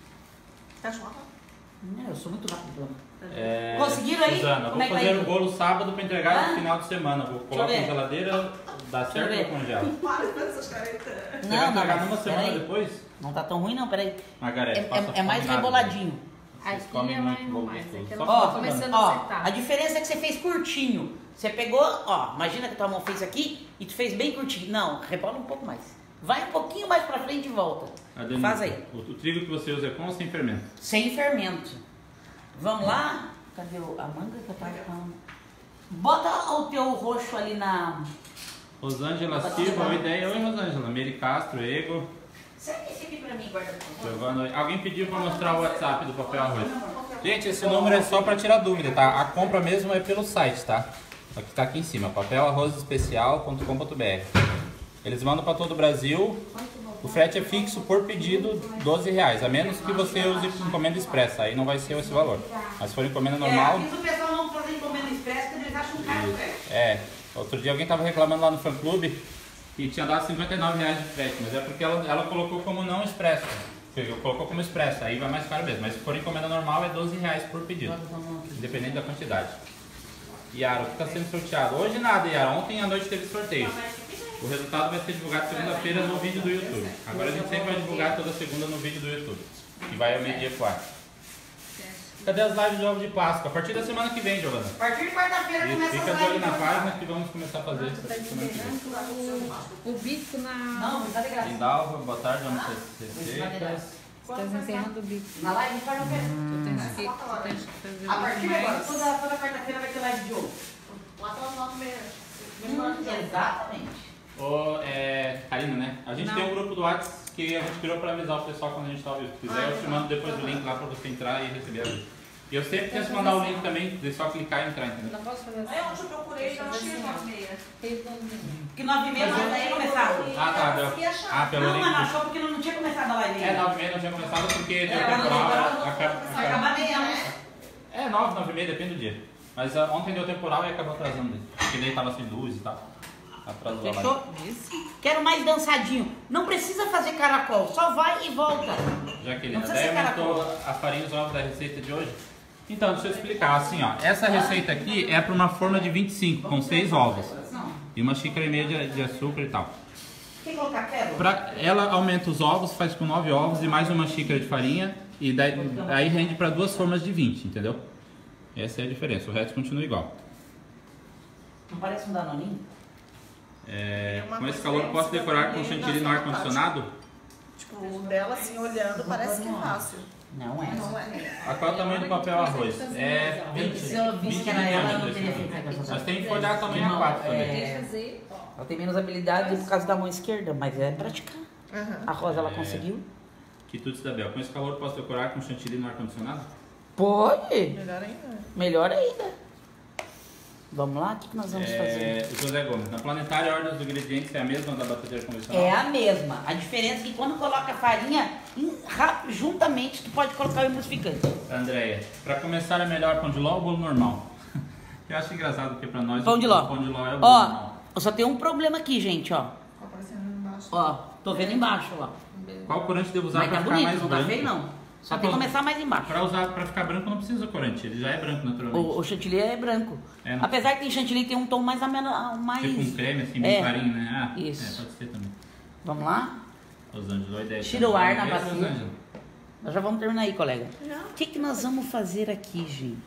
E: Tá chocado?
A: Eu sou muito rápido.
C: É,
A: Conseguiram aí?
C: Suzana,
A: Como
C: vou
A: é que
C: fazer
A: vai?
C: o bolo sábado para entregar
A: Ah?
C: no final de semana. Vou colocar
A: ver.
C: na geladeira, dá certo
A: eu
C: ou
A: ver.
C: congela?
E: Para com essas caretas.
C: Você vai entregar numa semana
A: peraí.
C: depois?
A: Não tá tão ruim não, peraí.
C: Margarete, passa
A: É mais
C: fome nada.
A: reboladinho.
C: Vocês
B: Aqui
C: comem
B: ela
C: muito
B: errou
C: bolo
B: mais,
C: gostoso.
B: aqui
C: Só
B: ela
A: Ó,
B: tá começando a
A: ó,
B: acertar.
A: a diferença é que você fez curtinho. Você pegou, ó, imagina que tua mão fez aqui e tu fez bem curtinho. Não, rebola um pouco mais. Vai um pouquinho mais pra frente e volta.
C: Ademir,
A: Faz aí.
C: O trigo que você usa é com ou sem fermento?
A: Sem fermento. Vamos lá? Cadê a manga que eu tava falando? Bota o teu roxo ali na...
C: Rosângela Silva, uma ideia. Oi, Rosângela. Mary Castro, Ego.
A: Serve esse aqui pra mim, guarda, por favor.
C: Giovana. Alguém pediu para mostrar o WhatsApp do papel arroz. Gente, esse número é só para tirar dúvida, tá? A compra mesmo é pelo site, tá? Aqui tá aqui em cima, papelarrozespecial.com.br. Eles mandam para todo o Brasil. O frete é fixo por pedido, R$12, a menos que você use encomenda expressa, aí não vai ser esse valor. Mas se for encomenda normal,
A: Aqui o pessoal não fazer encomenda expressa, porque eles acham caro, velho.
C: outro dia alguém tava reclamando lá no fã clube que tinha dado R$59 de frete, mas é porque ela colocou como não expresso. Colocou como expresso, aí vai mais caro mesmo. Mas se for encomenda normal é R$12 por pedido, independente da quantidade. Yara, o que está sendo sorteado? Hoje nada, Yara. Ontem à noite teve sorteio. O resultado vai ser divulgado segunda-feira no vídeo do YouTube. Agora a gente sempre vai divulgar toda segunda no vídeo do YouTube, que vai ao meio-dia pro ar. Cadê as lives de ovo de Páscoa? A partir da semana que vem, Giovana.
A: A partir de quarta-feira
C: Isso,
A: começa
C: fica
A: a
C: de olho
A: live.
C: na página que vamos começar a fazer isso
B: Tá
C: semana que vem.
B: O bico na...
A: Não, tá ligado.
C: Lindalva, boa tarde, vamos receitas.
B: Estás encerrando o bico.
A: Na live de quarta-feira.
B: Tu tens que fazer
A: A partir de agora,
B: mais.
A: toda quarta-feira vai ter live de ovo.
E: Lá pelas 9h30.
A: Exatamente.
C: Karina, né? A gente
B: Não.
C: tem um grupo do WhatsApp que a gente criou para avisar o pessoal quando a gente está ao vivo. Se quiser, eu te mando depois o link lá para você entrar e receber a aviso. E eu sempre tento mandar o link também, de só clicar e entrar, entendeu?
B: Não posso fazer assim.
E: Aí onde eu procurei, não achei as 9h30.
A: Que 9h30 não ia começar.
C: Ah, tá, deu. Ah, pelo
A: Não,
C: link.
A: mano, achou porque não tinha começado a live
C: É,
A: ainda.
C: 9h30 não tinha começado porque deu
A: Vai
C: temporal.
A: acabar meia, né?
C: É, 9, 9h30, depende do dia. Mas ontem deu temporal e acabou atrasando daí. Porque daí tava sem luz e tal. Atrasou a live.
A: Fechou? Quero mais dançadinho. Não precisa fazer caracol, só vai e volta.
C: Jaqueline,
A: Não precisa
C: daí
A: ser caracol.
C: aumentou a farinha e os ovos da receita de hoje? Então, deixa eu explicar. Assim, ó, essa receita aqui é para uma forma de 25, com 6 ovos. E uma xícara e meia de açúcar e tal.
A: Quer colocar pérola?
C: Ela aumenta os ovos, faz com 9 ovos e mais uma xícara de farinha. E daí, aí rende para 2 formas de 20, entendeu? Essa é a diferença, o resto continua igual.
A: Não parece um danoninho?
C: Com esse calor, posso decorar com chantilly no ar-condicionado?
E: Tipo, o dela assim, olhando, parece que é fácil.
A: Não é.
E: Não é.
C: Qual é o tamanho do papel arroz? É 20.
A: Se eu visse que era ela, eu não teria feito essa coisa.
C: Mas tem que folhar também a 4 também.
B: Deixa fazer.
A: Ela tem menos habilidade por causa da mão esquerda, mas é praticar.
E: Aham.
A: A Rosa ela conseguiu?
C: Quitutes da Bel. Com esse calor, posso decorar com chantilly no ar-condicionado?
A: Pode.
E: Melhor ainda.
A: Melhor ainda. Vamos lá? O que nós vamos fazer?
C: José Gomes. Na planetária, a ordem dos ingredientes é a mesma da batedeira convencional?
A: É a mesma. A diferença é que quando coloca farinha, juntamente tu pode colocar o emulsificante.
C: Andréia, para começar é melhor pão de ló ou bolo normal? Eu acho engraçado porque para nós
A: Pão de ló.
C: o pão de ló é o bolo
A: Ó,
C: normal.
A: eu só tenho um problema aqui, gente, ó.
E: Tá aparecendo embaixo.
A: Ó, tô vendo embaixo, ó.
C: Qual corante devo usar
A: Mas
C: para
A: tá
C: ficar
A: bonito,
C: mais
A: não tá
C: branco?
A: feio não. Só
C: Tá
A: tem que
C: bom.
A: começar mais embaixo.
C: Para ficar branco não precisa corante, ele já é branco naturalmente.
A: O chantilly é branco.
C: É, não.
A: Apesar que tem chantilly tem um tom mais ameno, mais...
C: Tipo um creme assim, bem
A: É.
C: clarinho, né? Ah,
A: Isso.
C: pode ser também.
A: Vamos lá?
C: Rosângela, a ideia.
A: Tira o ar na
C: Beleza,
A: bacia.
C: Rosângela?
A: Nós já vamos terminar aí, colega.
E: Já.
A: O que nós vamos fazer aqui, gente?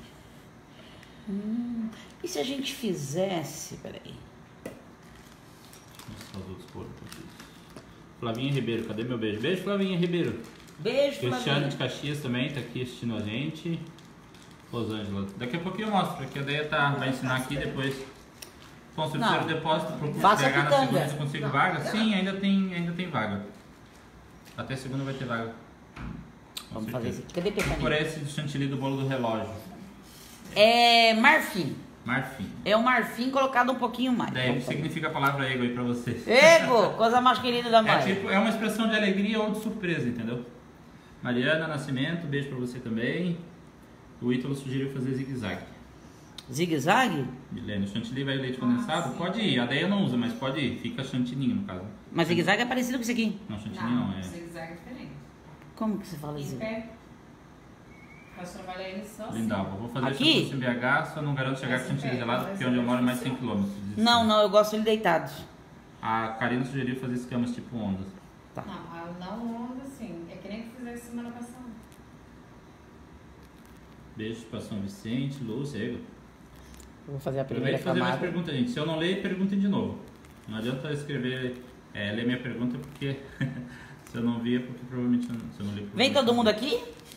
A: E se a gente fizesse... Peraí.
C: Nossa, os outros foram possíveis. Flavinha Ribeiro, cadê meu beijo? Beijo, Flavinha Ribeiro.
A: Beijo,
C: Cristiano
A: Flavinha.
C: de Caxias também tá aqui assistindo a gente. Rosângela, daqui a pouquinho eu mostro, porque a Deia vai ensinar aqui depois. Bom, se eu fizer o depósito pro curso
A: Faça
C: PH na
A: pitanga.
C: segunda, eu consigo vaga? Sim, ainda tem vaga. Até segunda vai ter vaga. Com
A: Vamos
C: certeza.
A: fazer isso aqui. Cadê
C: Por
A: Pepaninha?
C: esse do chantilly do bolo do relógio.
A: É marfim.
C: Marfim.
A: É o marfim colocado um pouquinho mais.
C: Daí, o que significa a palavra ego aí pra você?
A: Ego, coisa mais querida da mãe.
C: É uma expressão de alegria ou de surpresa, entendeu? Mariana Nascimento, beijo pra você também. O Ítalo sugeriu fazer zigue-zague.
A: Zigue-zague?
C: Milene, o chantilly vai leite condensado? Pode ir, a Deia não usa, mas pode ir. Fica chantininho no caso.
A: Mas zigue-zague é parecido com isso aqui.
C: Não, chantilly não, é.
B: zigue-zague é diferente.
A: Como que você fala
B: Em
A: isso?
B: pé. Posso trabalhar ele só assim.
C: Lindalva, vou fazer
A: Aqui?
C: esse curso em BH, só não garanto chegar com chantilly gelado, porque onde eu moro é mais de 100 km.
A: Não, eu gosto ele deitado.
C: A Karina sugeriu fazer escamas tipo ondas.
A: Tá.
B: Não onda assim. É que nem que fizesse semana passada.
C: Beijo pra São Vicente, Lúcia, Ego.
A: Eu vou fazer a
C: Aproveita
A: primeira
C: e fazer mais
A: camada.
C: perguntas, gente. Se eu não ler, perguntem de novo. Não adianta escrever, ler minha pergunta, porque se eu não vi é porque provavelmente se eu não ler.
A: Vem todo mundo aqui?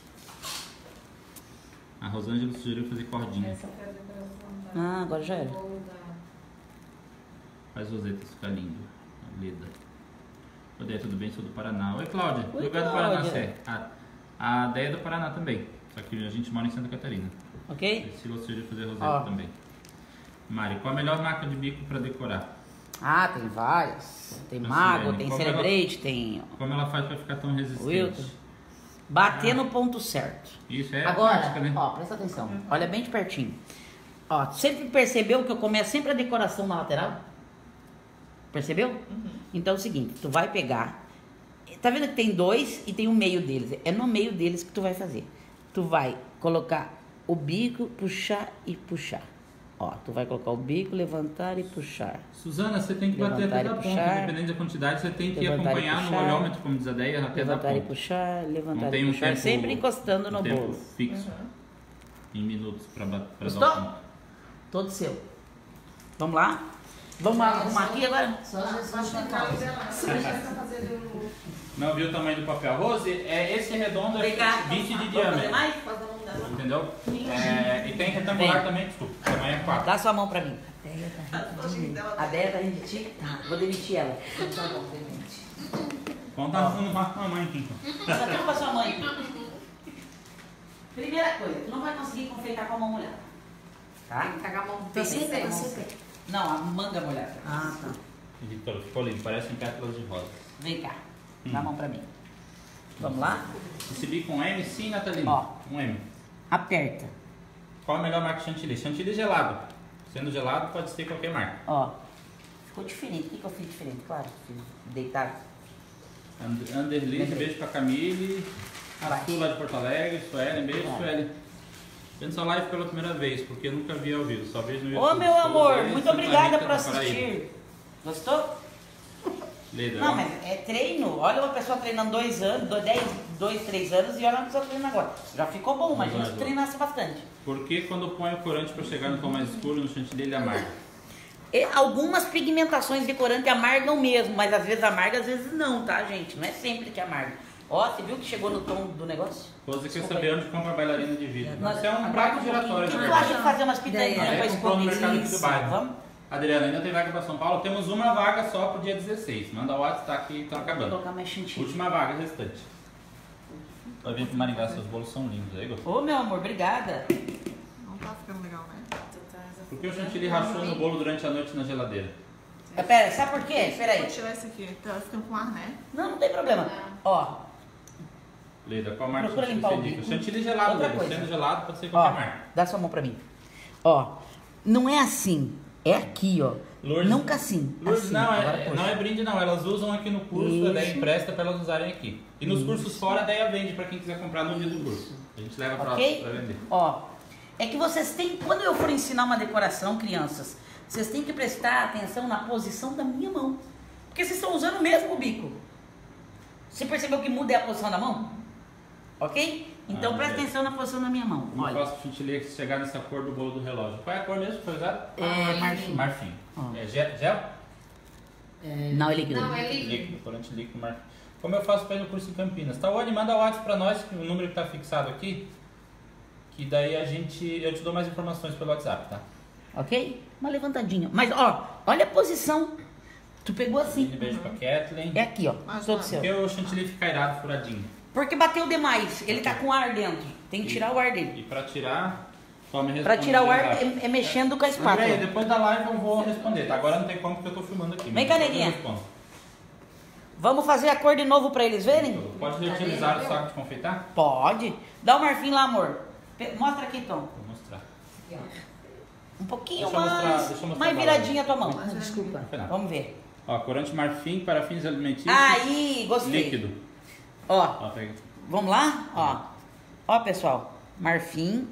C: A Rosângela sugeriu fazer cordinha.
B: Essa foi a decoração da...
A: Ah, agora já era.
B: bolo da-
C: Faz rosetas, fica lindo. Leda. Oi, Deia, tudo bem? Sou do Paraná. Oi, Cláudia.
A: Oi,
C: Lugar do Paraná,
A: Cláudia.
C: Sé. A Deia é do Paraná também. Só que a gente mora em Santa Catarina.
A: Ok?
C: Priscila sugeriu fazer roseta
A: Ó.
C: também. Mari, qual a melhor marca de bico para decorar?
A: Ah, tem várias. Tem
C: Mas,
A: Mago,
C: Sirene,
A: tem
C: como
A: Celebrate, tem
C: Como ela faz para ficar tão resistente?
A: Wilton. Bater no ponto certo.
C: Isso é
A: Agora,
C: prática, né?
A: ó, presta atenção. Olha bem de pertinho. Ó, sempre percebeu que eu começo sempre a decoração na lateral? Percebeu? Então é o seguinte, tu vai pegar... Tá vendo que tem dois e tem o meio deles? É no meio deles que tu vai fazer. Tu vai colocar o bico, puxar e puxar. Ó, tu vai colocar o bico, levantar e puxar.
C: Suzana, você tem que bater
A: Levantar
C: até
A: e
C: da ponta,
A: puxar.
C: independente da quantidade, você tem que
A: Levantar e
C: acompanhar no
A: puxar.
C: olhômetro, como diz a Deia, até da
A: Levantar e
C: ponta.
A: puxar,
C: Não
A: levantar
C: tem
A: e
C: um
A: puxar.
C: tempo,
A: Sempre encostando no
C: um tempo
A: bolo.
C: fixo, em minutos, para dar
A: Gostou?
C: o ponto.
A: Todo seu. Vamos lá? Vamos arrumar aqui agora?
D: Só Jesus na causa.
C: Não viu o tamanho do papel? Rose, esse redondo é
A: Vem cá.
C: 20 de
A: Vamos fazer
C: diâmetro.
A: mais?
C: Entendeu? E tem retangular
A: Vem.
C: também, desculpa. Tamanho é 4.
A: Dá sua mão pra mim.
E: Dela
A: A Déia tá rindo de ti? Tá, vou demitir ela.
D: Tá bom, demite.
C: Vamos dar uma mamãe aqui.
A: Só tudo pra sua mãe. Primeira coisa, tu não vai conseguir confeitar com a mão molhada. Tá?
B: Tem que pegar a mão
D: Tá
B: bem
D: seca,
B: seca.
D: tá seca.
A: Não, a manga molhada.
D: Ah, tá.
C: Victor, ficou lindo, parecem pétalas de rosa.
A: Vem cá, dá a mão pra mim. Vamos lá?
C: Esse bico com M, sim, Natalina?
A: Ó.
C: Um M.
A: Aperta.
C: Qual a melhor marca de chantilly? Chantilly gelado. Sendo gelado, pode ser qualquer marca.
A: Ó. Ficou diferente. O que eu fiz diferente? Claro, fiz deitado.
C: Anderlise,
A: Lembrei.
C: beijo pra Camille. A
A: Vai.
C: Sula de Porto Alegre, Suelen, beijo,
A: Vai.
C: Suelen. Vendo sua live pela primeira vez, porque eu nunca vi ao vivo, só vejo no YouTube.
A: Ô, meu amor,
C: Todos
A: muito
C: eles,
A: obrigada
C: Santa
A: por
C: Rita, Paraíba.
A: assistir. Gostou?
C: Leda,
A: Não,
C: ó.
A: mas é treino. Olha uma pessoa treinando 2 anos, 3 anos, e olha uma pessoa treinando agora. Já ficou bom, imagina
C: Vai,
A: se
C: vai.
A: treinasse bastante.
C: Por que quando põe o corante para chegar no tom mais escuro no chantilly ele amarga?
A: E algumas pigmentações de corante amargam mesmo, mas às vezes amarga, às vezes não, tá, gente? Não é sempre que amarga. Ó, você viu que chegou no tom do negócio?
C: Você quer
A: Desculpa
C: saber
A: aí.
C: onde compra a bailarina de vidro?
A: Nós-
C: Isso é um
A: agora
C: prato
A: um
C: giratório,
A: pouquinho. O
C: na
A: que tu
C: verdade.
A: acha de fazer umas pitanguinhas
C: É,
A: pra
C: comprou no
A: esconder
C: mercado aqui
A: isso?
C: do bairro.
A: Vamos?
C: Adriana, ainda tem vaga para São Paulo? Temos uma vaga só pro dia 16. Manda o WhatsApp, tá aqui, tá
A: Vou
C: acabando.
A: colocar mais chantilly.
C: Última vaga, restante. Vai vir pro Maringá, seus bolos são lindos, aí, gostou?
A: Ô, meu amor, obrigada.
E: Não tá ficando legal, né?
C: Por que o chantilly rachou no bolo durante a noite na geladeira?
A: Pera, sabe por quê? Espera
E: Vou
A: aí.
E: tirar esse aqui, tá ficando com ar, né?
A: Não, não tem problema. Ó,
C: Leda, qual marca
A: Procura
C: de
A: limpar
C: chantilly
A: o
C: você indica?
A: bico.
C: Chantilly gelado,
A: Outra
C: Leda.
A: coisa.
C: Sendo gelado, pode ser
A: ó,
C: qualquer marca.
A: dá sua mão pra mim. Ó, não é assim, é aqui, ó.
C: Lourdes-
A: Nunca assim.
C: Lourdes,
A: assim.
C: não,
A: Agora
C: é,
A: puxa.
C: não é brinde não, elas usam aqui no curso, a Deia
A: Isso.
C: empresta para elas usarem aqui. E nos cursos fora, a Deia vende para quem quiser comprar no dia do curso. A gente leva para
A: Ok?
C: vender.
A: Ó, é que vocês têm, quando eu for ensinar uma decoração, crianças, vocês têm que prestar atenção na posição da minha mão. Porque vocês estão usando o mesmo bico. Você percebeu que muda é a posição da mão? Ok? Então presta atenção na posição da minha mão.
C: Como eu
A: Olha.
C: faço chantilly chegar nessa cor do bolo do relógio? Qual é a cor mesmo que foi usada?
A: É marfim.
C: Marfim.
A: Ó.
C: É gel?
A: Não, é líquido.
B: Não, é líquido.
C: Líquido, corante líquido, marfim. Como eu faço para ir no curso em Campinas? Tawane, manda o WhatsApp para nós, que o número que está fixado aqui, que daí eu te dou mais informações pelo WhatsApp, tá?
A: Ok? Uma levantadinha. Mas, ó, olha a posição. Tu pegou assim.
C: Beijo pra Kathleen.
A: É aqui, ó.
E: Mas
A: Todo
E: não.
A: seu.
C: Porque o chantilly fica irado, furadinho.
A: Porque bateu demais. Ele tá com ar dentro. Tem que tirar o ar dele.
C: E para tirar, tome
A: Pra tirar o ar
C: responde.
A: é mexendo com a
C: André,
A: espátula.
C: depois da live eu vou responder, tá? Agora não tem como porque eu tô filmando aqui.
A: Vem
C: mas
A: cá,
C: depois eu
A: neguinha.
C: respondo.
A: Vamos fazer a cor de novo pra eles verem?
C: Pode reutilizar o saco de confeitar?
A: Pode. Dá o marfim lá, amor. Mostra aqui, então.
C: Vou mostrar.
A: Um pouquinho
C: Deixa eu mostrar-
A: mais.
C: deixa eu mostrar
A: Mais
C: pra
A: viradinha a tua mão.
D: Ah, desculpa.
C: Não foi nada.
A: Vamos ver.
C: Ó, corante marfim para fins alimentícios.
A: Aí, gostei.
C: Líquido.
A: Ó,
C: Ó, pega.
A: vamos lá? Ó. Ó, pessoal. Marfim.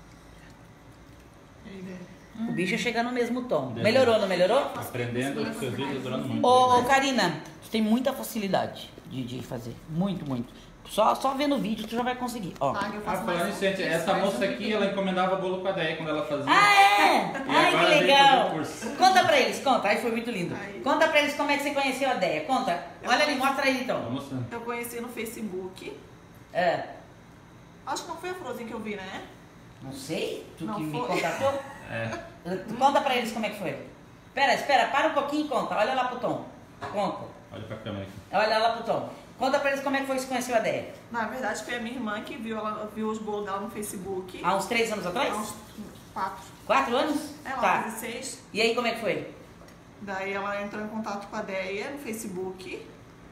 E: E aí, velho?
A: O bicho chega no mesmo tom.
C: Deve.
A: Melhorou, não melhorou?
C: Aprendendo com seus vídeos durando muito.
A: Ô, Karina, tu tem muita facilidade de fazer. Muito, muito. Só vendo o vídeo tu já vai conseguir. Ó.
E: Tá, eu
C: Ah,
E: faço
C: falando
E: mais.
C: nisso, gente, essa moça aqui, ela encomendava bolo com a Deia quando ela fazia.
A: Ah, é?
C: E
A: Ai, que
C: agora veio
A: legal.
C: fazer o curso.
A: Conta pra eles, conta. Ai, foi muito lindo.
E: Ai.
A: Conta pra eles como é que você conheceu a Deia. Conta. Olha ali, mostra aí então.
C: Vou mostrando.
E: Eu conheci no Facebook.
A: É,
E: Acho que não foi a Florzinha que eu vi, né?
A: não sei, tu
E: Não
A: que me
E: foi.
A: contatou.
C: É.
A: Conta pra eles como é que foi. Espera, para um pouquinho e conta. Olha lá pro Tom. Conta.
C: Olha pra câmera aqui.
A: Olha lá pro Tom. Conta pra eles como é que foi que você conheceu a Deia.
E: Na verdade, foi a minha irmã que viu, ela viu os bolos dela no Facebook.
A: Há uns 3 anos
E: Há
A: atrás?
E: uns 4.
A: 4 anos?
E: Ela
A: Tá.
E: 16.
A: E aí como é que foi?
E: Daí ela entrou em contato com a Deia no Facebook.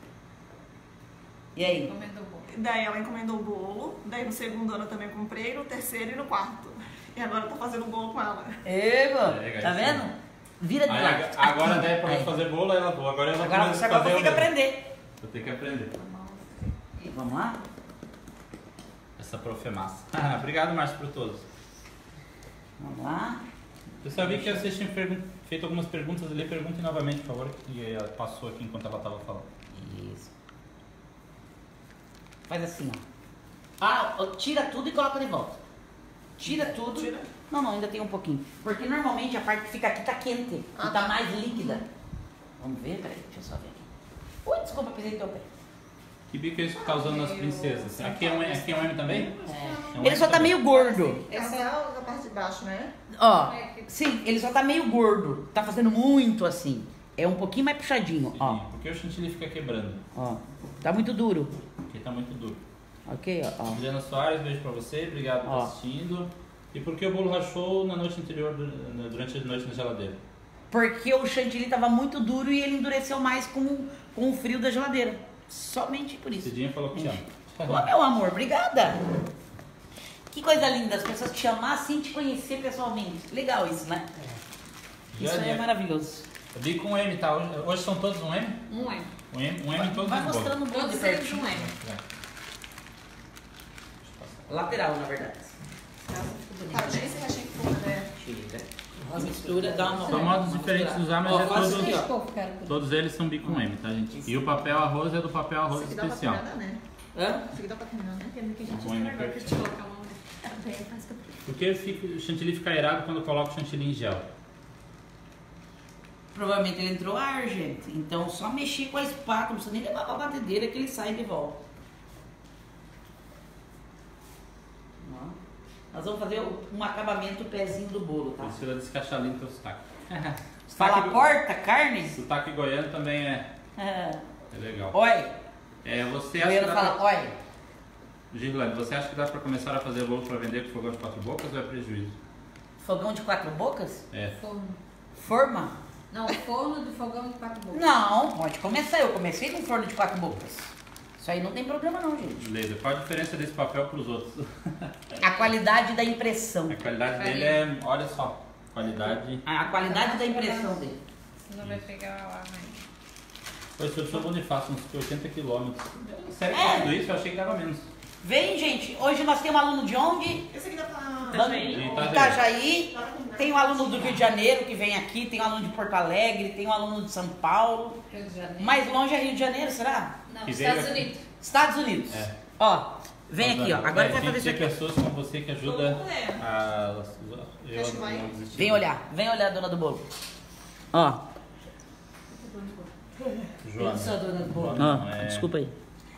A: E aí?
B: Encomendou bom.
E: Daí ela encomendou o bolo. Daí no segundo ano eu também comprei, no terceiro e no quarto. E agora eu tô fazendo o bolo com ela.
A: Eba,
C: legal,
A: tá
C: isso
A: vendo? Vira de
C: Aí,
A: lado.
C: agora a Deia para
A: Aí.
C: fazer bolo, ela falou. Agora ela
A: Agora
C: começa
A: você
C: a
A: agora
C: fazer
A: tem que
C: o mesmo.
A: aprender.
C: Vou ter que aprender.
A: Vamos lá?
C: Essa prof é massa. Obrigado, Márcio, por todos.
A: Vamos lá.
C: Eu sabia que vocês tinham feito algumas perguntas ali. Perguntem novamente, por favor, que ela passou aqui enquanto ela estava falando.
A: Isso. Faz assim, ó. Ah, tira tudo e coloca de volta. Tira tudo.
E: Tira?
A: Não, ainda tem um pouquinho. Porque normalmente a parte que fica aqui tá quente. E
E: Ah,
A: tá
E: tá.
A: mais líquida. Vamos ver? Peraí, deixa eu só ver aqui. Ui, desculpa, pisei no teu pé.
C: Que bico é isso que tá usando nas princesas? Aqui é um M também? É um
A: Ele só tá
C: também.
A: meio gordo.
E: Essa é a parte de baixo, né?
A: Ó, sim, ele só tá meio gordo. Tá fazendo muito assim. É um pouquinho mais puxadinho, ó.
C: Porque o chantilly fica quebrando.
A: Ó. Tá muito duro.
C: Porque tá muito duro.
A: Ok, ó.
C: Juliana Soares, beijo pra você. Obrigado por
A: Ó.
C: assistindo. E por que o bolo rachou na noite anterior, durante a noite na geladeira?
A: Porque o chantilly tava muito duro e ele endureceu mais com o frio da geladeira. Somente por isso.
C: Cidinha falou que te ama.
A: Ô, meu amor, obrigada. Que coisa linda, as pessoas te amar sem te conhecer pessoalmente. Legal isso, né? Isso aí é maravilhoso.
C: Eu vi com um M, tá? Hoje são todos um M?
B: Um é.
C: Um M em todos
A: Vai
C: os bolos.
A: mostrando um pouco de
B: Todos eles
A: perto.
B: um é.
A: Lateral, na verdade.
E: Cara, nem esse recheio que ficou, né?
A: Tira. Mistura, dá uma...
C: São modos diferentes de usar, mas
A: Ó,
C: é
A: faz
C: todos,
A: assim, ó.
B: Ficou, cara.
C: todos eles são bico M, tá, gente? E o papel arroz é do papel arroz
E: Isso aqui dá pra
C: especial.
E: terminar, né?
A: Hã?
E: Isso aqui dá pra terminar, né?
B: Porque a gente
C: Um M
B: estragou, porque
C: perfeito.
B: a gente colocou uma...
C: Por que o chantilly fica irado quando eu coloco o chantilly em gel?
A: Provavelmente ele entrou ar, gente. Então só mexer com a espátula, não precisa nem levar pra batedeira que ele sai de volta. Ó. Nós vamos fazer um acabamento pezinho do bolo, tá?
C: Priscila disse que acha lindo teu sotaque.
A: Fala porta, carne.
C: Sotaque goiano também é
A: É.
C: legal.
A: Oi.
C: Você
A: O
C: acha que
A: goiano
C: dá
A: fala,
C: pra...
A: oi.
C: Girlane, você acha que dá pra começar a fazer bolo pra vender com fogão de 4 bocas ou é prejuízo?
A: Fogão de 4 bocas?
C: É.
B: Forno.
A: Forma?
B: Não, forno do fogão de 4 bocas.
A: Não, pode começar. Eu comecei com forno de 4 bocas. Isso aí não tem problema não, gente.
C: Beleza. Qual a diferença desse papel pros outros?
A: A qualidade da impressão.
C: A qualidade dele é, olha só, qualidade...
A: A qualidade da impressão dele.
B: Senão vai pegar lá, né?
C: Pois eu sou Bonifácio, uns 80 quilômetros. Sério,
A: É.
C: tudo isso eu achei que dava menos.
A: Vem, gente. Hoje nós temos um aluno de onde?
E: Esse aqui dá pra...
A: Itajaí. Tem um aluno do Rio de Janeiro que vem aqui. Tem um aluno de Porto Alegre. Tem um aluno de São Paulo.
B: Rio de Janeiro.
A: Mais longe é Rio de Janeiro, será?
B: Não,
C: Que
B: Estados
C: veio aqui.
B: Unidos.
A: Estados Unidos.
C: É.
A: Ó, vem aqui, ó. Agora vai fazer isso
C: Tem
A: aqui.
C: pessoas como você que ajuda
E: Vamos ver.
C: a... Eu
E: Acho que vai.
C: não desisti.
A: Vem olhar, dona do bolo. Ó,
C: Joana.
D: Eu sou a dona do bolo.
A: ó,
C: Não, é-
A: desculpa aí.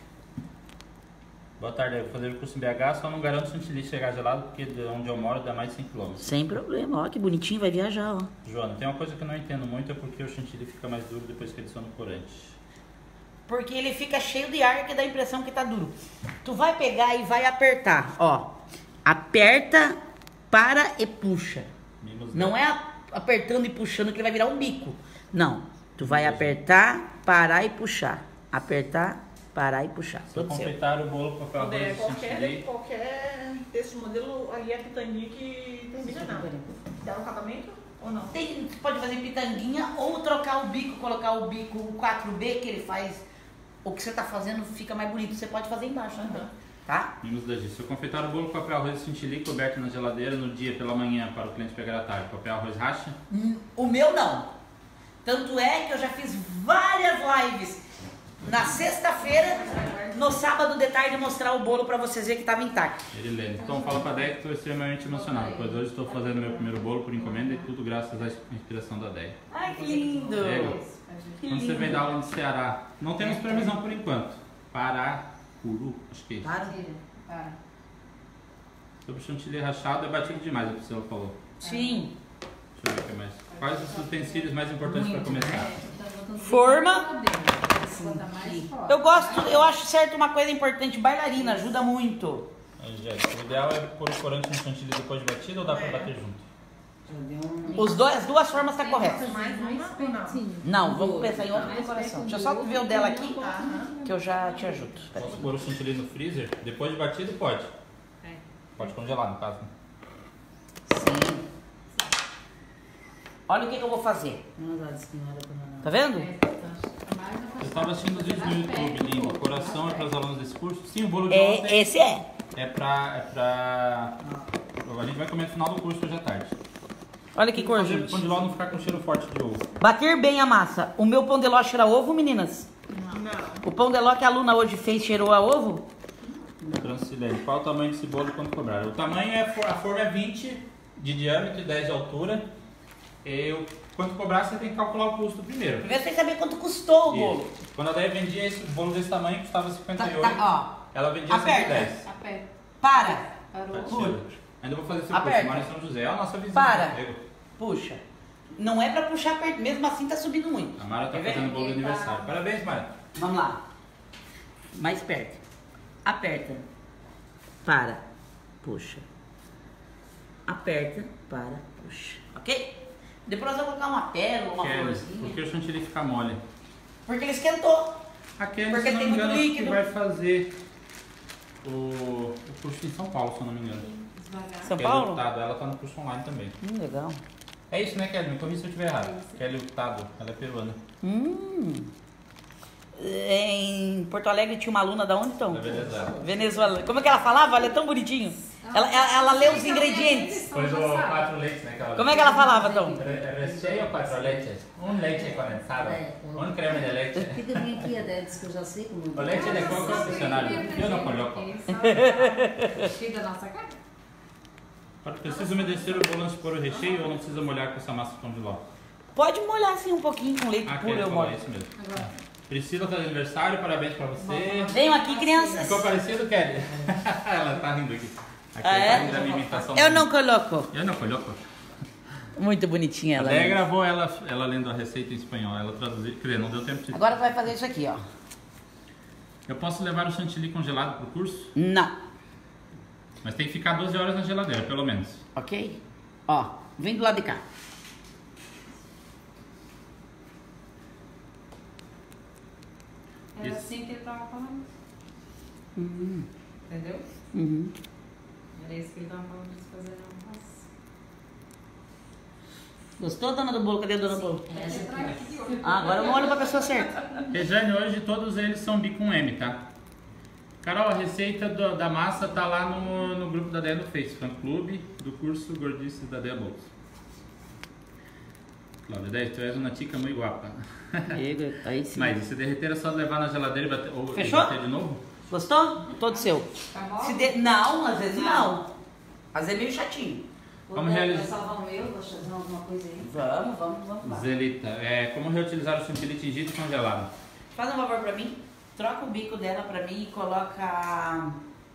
C: Boa tarde, eu vou fazer o curso em BH, só não garanto o chantilly chegar gelado, porque de onde eu moro dá mais de 100 km.
A: Sem problema, ó, que bonitinho, vai viajar, ó.
C: Joana, tem uma coisa que eu não entendo muito, é porque o chantilly fica mais duro depois que adiciona o corante.
A: Porque ele fica cheio de ar que dá a impressão que tá duro. Tu vai pegar e vai apertar, ó. Aperta, para e puxa.
C: Mimos
A: Não é apertando e puxando que ele vai virar um bico. Não. Tu vai apertar, parar e puxar. Apertar, parar e puxar.
C: Se eu
A: Todo seu.
C: confeitar o bolo com papel arroz e chantilly,
E: Qualquer desse modelo aí é pitanguinha que termina não. Dá um acabamento ou não?
A: Tem, pode fazer pitanguinha ou trocar o bico, colocar o bico, o 4B que ele faz. O que você tá fazendo fica mais bonito. Você pode fazer embaixo também, tá?
C: mimos da Gi. Se eu confeitar o bolo com papel arroz e chantilly coberto na geladeira no dia pela manhã para o cliente pegar à tarde, papel arroz racha?
A: O meu não. Tanto é que eu já fiz várias lives na sexta-feira, no sábado de tarde mostrar o bolo pra vocês verem que tava intacto.
C: Erilene. Então fala pra Déia que estou extremamente emocionado, pois hoje estou fazendo meu primeiro bolo por encomenda e tudo graças à inspiração da Déia.
A: Ai, que lindo!
C: Pega.
A: Que
C: Quando você
A: lindo.
C: vem da aula no Ceará, não temos previsão por enquanto. Paracuru, acho que é isso.
A: Para.
B: Para.
C: Sobre o chantilly rachado é batido demais, a Priscila falou.
A: Sim.
C: Deixa eu ver o que mais. Quais os utensílios mais importantes para começar?
A: Forma.
B: Bota mais forte.
A: Eu gosto, eu acho certo uma coisa importante, bailarina, ajuda muito.
C: Angélica, o ideal é pôr o corante no chantilly depois de batido ou dá pra bater junto?
D: Já deu um...
A: As duas formas tá corretas.
E: Mais uma ou não?
B: pertinho.
A: Não, vamos pensar em outra
B: Mais
A: decoração.
B: perto
A: Deixa eu só
B: do
A: ver o dela aqui,
E: Aham.
A: que eu já te ajudo. Espera aí.
C: Posso pôr o chantilly no freezer? Depois de batido pode.
B: É.
C: Pode congelar no caso.
A: Sim. Olha o que eu vou fazer.
D: Não dá de senhora pra não.
A: Tá vendo?
C: Eu estava assistindo os vídeos no YouTube, lindo. Coração é para os alunos desse curso? Sim, o bolo de ontem
A: Esse é.
C: é pra... A gente vai comer no final do curso hoje à tarde.
A: Olha que cor,
C: Fazer
A: gente.
C: pão de ló não ficar com cheiro forte de ovo.
A: Bater bem a massa. O meu pão de ló cheira a ovo, meninas?
E: Não.
A: O pão de ló que a aluna hoje fez cheirou a ovo?
C: Transilene, qual o tamanho desse bolo quando cobrar? O tamanho é, a forma é 20 de diâmetro e 10 de altura. Quando cobrar, você tem que calcular o custo primeiro.
A: Primeiro tem que saber quanto custou o bolo.
C: Isso. Quando a Déia vendia esse bolo desse tamanho, custava 58.
A: Ó.
C: Ela vendia
A: Aperta.
C: 110.
B: Aperta.
A: Para.
B: Parou.
C: Tira. Ainda vou fazer seu
A: Aperta.
C: curso. Mora em São José. É a nossa vizinha.
A: Para.
C: Pego.
A: Puxa. Não é pra puxar perto, mesmo assim tá subindo muito.
C: A Mara tá
A: Quer ver?
C: fazendo bolo de aniversário. Parabéns, Mara.
A: Vamos lá. Mais perto. Aperta. Para. Puxa. Aperta. Para. Puxa. Ok? Depois eu vou colocar uma pérola, uma
C: Kelly,
A: florzinha.
C: porque o chantilly fica mole.
A: Porque ele esquentou.
C: A Kelly,
A: Porque
C: se não
A: tem
C: me
A: muito
C: engano, acho que
A: líquido.
C: vai fazer o curso em São Paulo, se eu não me engano.
B: Devagar.
A: São
C: Kelly
A: Paulo?
C: Hurtado, ela tá no curso online também.
A: Legal.
C: É isso, né, Kelly? Me corrija se eu estiver errado. Kelly Hurtado, ela é peruana.
A: Em Porto Alegre tinha uma aluna da onde então?
C: Da Venezuela.
A: Venezuela. Como é que ela falava? Ela é tão bonitinho. Ela lê os ingredientes.
C: Foi do 4 leites, né?
A: Como é que ela falava, então?
C: Recheio 4 leites. leite condensado. Crema de leite.
D: Fica bem aqui, Adé, diz que eu já sei como.
C: O leite de coco é opcional. Eu não coloco.
B: Cheio da nossa cara.
C: Precisa umedecer o bolo antes de pôr o recheio ou não precisa molhar com essa massa de pão de ló?
A: Pode molhar assim um pouquinho com leite puro, eu molho.
C: É isso mesmo.
B: Agora.
C: Priscila tá de aniversário, parabéns pra você.
A: Venham aqui, crianças.
C: Ficou parecido, Kelly? Ela tá rindo aqui. Aqui
A: Ah, é?
C: tá rindo da minha imitação.
A: Eu não coloco.
C: Eu não coloco.
A: Muito bonitinha
C: A
A: ela.
C: Déia
A: né?
C: gravou ela lendo a receita em espanhol. Ela traduziu. Quer dizer, não deu tempo de.
A: Agora tu vai fazer isso aqui, ó.
C: Eu posso levar o chantilly congelado pro curso?
A: Não.
C: Mas tem que ficar 12 horas na geladeira, pelo menos.
A: Ok? Ó, vem do lado de cá.
B: Era
C: Isso.
B: assim que ele tava falando. Entendeu?
A: Uhum.
B: Era isso que ele tava falando de fazer na almoço.
A: Gostou, dona do bolo? Cadê a dona do bolo?
B: Essa aqui.
A: Ah, agora eu olho pra pessoa certa.
C: Rejane, hoje todos eles são bi com M, tá? Carol, a receita da massa tá lá no grupo da Dea no Face, fã clube do curso Gordices da Dea Bolos. Cláudia, 10, tu és uma tica muito guapa.
A: Aí sim.
C: Mas se derreter é só levar na geladeira e bater, ou
A: Fechou?
C: bater de novo?
A: Gostou? Todo seu.
B: Tá bom?
A: Não, às vezes não. Às vezes é meio chatinho.
C: Como realizar?
D: Vai salvar o meu? Vou fazer alguma coisa aí.
A: Vamos lá.
C: Zelita, como reutilizar o chantilly tingido e congelado?
A: Faz um favor pra mim. Troca o bico dela pra mim e coloca...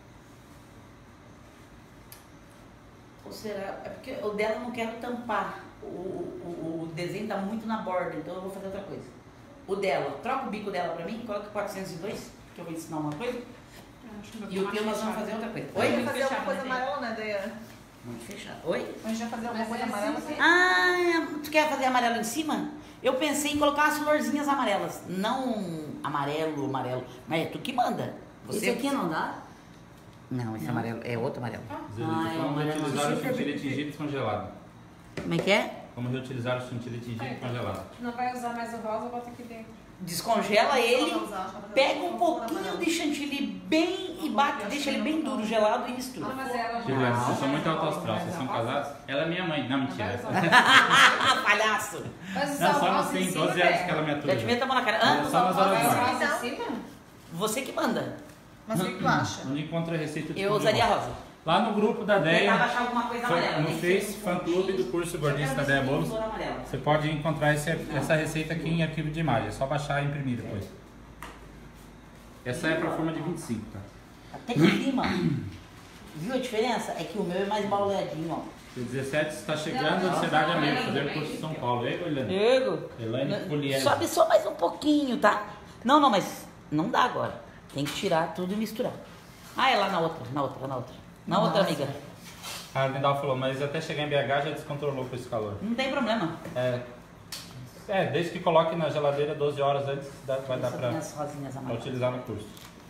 A: Ou será... É porque o dela eu não quero tampar. O desenho tá muito na borda, então eu vou fazer outra coisa. O dela, troca o bico dela pra mim, coloca 402, que eu vou ensinar uma coisa. E o teu nós vamos fazer outra coisa.
E: Oi?
A: Oi?
E: Fazer alguma coisa amarela, né, Deia?
A: Muito fechado. Oi?
E: A gente vai fazer alguma
B: Mas
E: coisa
B: é
E: amarela
B: assim,
E: assim?
A: Ah, tu quer fazer amarelo em cima? Eu pensei em colocar as florzinhas amarelas. Não amarelo, mas é tu que manda.
D: Esse aqui não dá?
A: Não, esse amarelo é outro amarelo.
C: Zelita,
D: é
C: como
D: amarelo.
C: reutilizar o chantilly tingido e congelado?
A: Como é que é?
C: Como reutilizar o chantilly tingido e congelado?
B: Não vai usar mais o rosa, bota aqui dentro.
A: Descongela ele,
E: Só pra usar, só pra fazer
A: pega um
E: uma
A: pouquinho
E: amarela.
A: de chantilly bem e bate, deixa ele bem duro, gelado e mistura.
B: Ah, mas ela
C: Tipo,
B: já...
C: vocês são muito alto astral, vocês são casados? Ela é minha mãe. Não, mentira.
A: Palhaço!
B: Mas usar
C: Não,
B: o
C: só
B: rosa
C: não
B: em
C: tem
B: cima,
C: 12 anos
B: né?
C: que ela me
A: Já te
C: atura.
A: meta a mão na cara.
C: É só nas horas
B: Vai usar o
C: vagas.
B: rosa em cima?
A: Você que manda.
E: Mas o que tu acha?
C: Onde encontra a receita de
A: Eu
C: pão de
A: usaria
C: rosa?
A: rosa.
C: Lá no grupo da
A: Tentar
C: Deia,
A: achar alguma coisa amarela.
C: no
A: nem que
C: Face,
A: seja um
C: fã clube do curso Gordices da Deia Bolos, você pode encontrar essa receita aqui em arquivo de imagem. É só baixar e imprimir depois. Essa é pra forma de 25, tá?
A: Até em cima. Viu a diferença? É que o meu é mais bauleadinho, ó.
C: Dia 17 está chegando a Cidade Amiga, fazer curso em São Paulo. Ei, Elaine?
A: Diego.
C: Elaine Pugliese.
A: Sobe só mais um pouquinho, tá? Não, mas não dá agora. Tem que tirar tudo e misturar. Ah, é lá na outra. Na outra, amiga.
C: A Arlindal falou, mas até chegar em BH já descontrolou com esse calor.
A: Não tem problema.
C: Desde que coloque na geladeira 12 horas antes, vai dar
A: Só
C: pra
A: tem as rosinhas
C: pra
A: amarelas.
C: utilizar no curso.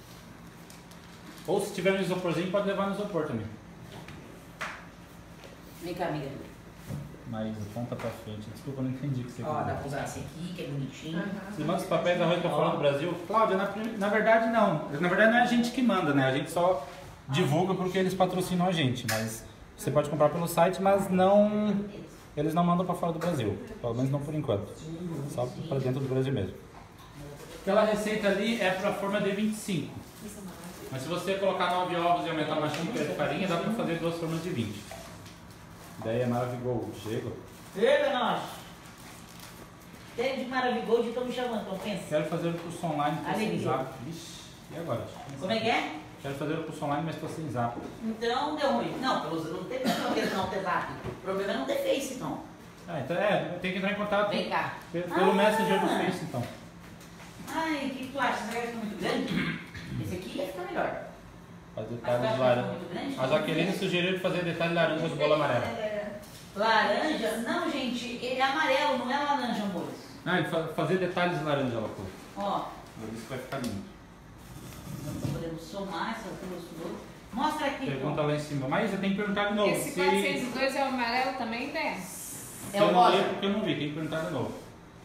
C: Ou se tiver no isoporzinho, pode levar no isopor também.
A: Vem cá, amiga.
C: Mas ponta pra frente. Desculpa, eu não entendi o que você
A: Ó, dá
C: quer
A: pra usar esse aqui, que é bonitinho.
C: Você manda os papéis da arroz pra fora do Brasil? Cláudia, na verdade não. Na verdade não é a gente que manda, né? A gente só divulga porque eles patrocinam a gente. Mas você pode comprar pelo site, mas não... Eles não mandam pra fora do Brasil. Pelo menos não por enquanto. Só pra dentro do Brasil mesmo. Aquela receita ali é pra forma de 25. Mas se você colocar 9 ovos e aumentar uma xícara de farinha, dá pra fazer 2 formas de 20. Daí é Maravigold. Chega.
A: Chega, nós. Tem de Maravigold, estão me chamando, então pensa.
C: Quero fazer o curso online, tô sem
A: Alegria.
C: zap. Vixe, e agora?
A: Como é que é?
C: Quero fazer o curso online, mas tô sem zap.
A: Então deu ruim. Não, não tem problema não ter zap. O problema é não ter Face, então.
C: Então tem que entrar em contato
A: Vem cá.
C: pelo Messenger do Face, então.
A: Ai, o que tu acha? Essa vai ficar muito grande? Esse aqui ia ficar melhor.
C: Faz
A: Mas
C: detalhes
A: vai
C: de
A: ficar
C: laranja.
A: muito grande?
C: A Jaqueline sugeriu de fazer detalhe laranja do bolo amarelo.
A: Laranja? Não, gente, ele é amarelo, não é laranja, amores.
C: Não, ele fazer detalhes de laranja, ela pôs.
A: Ó,
C: Eu disse que vai ficar lindo.
A: nós podemos somar essas duas flores. Mostra aqui.
C: Pergunta lá em cima. Mas você tem que perguntar de novo.
B: Esse 402 é o amarelo também, né?
C: Se
A: É o
C: eu não
A: rosa.
C: li, porque eu não vi, tem que perguntar de novo.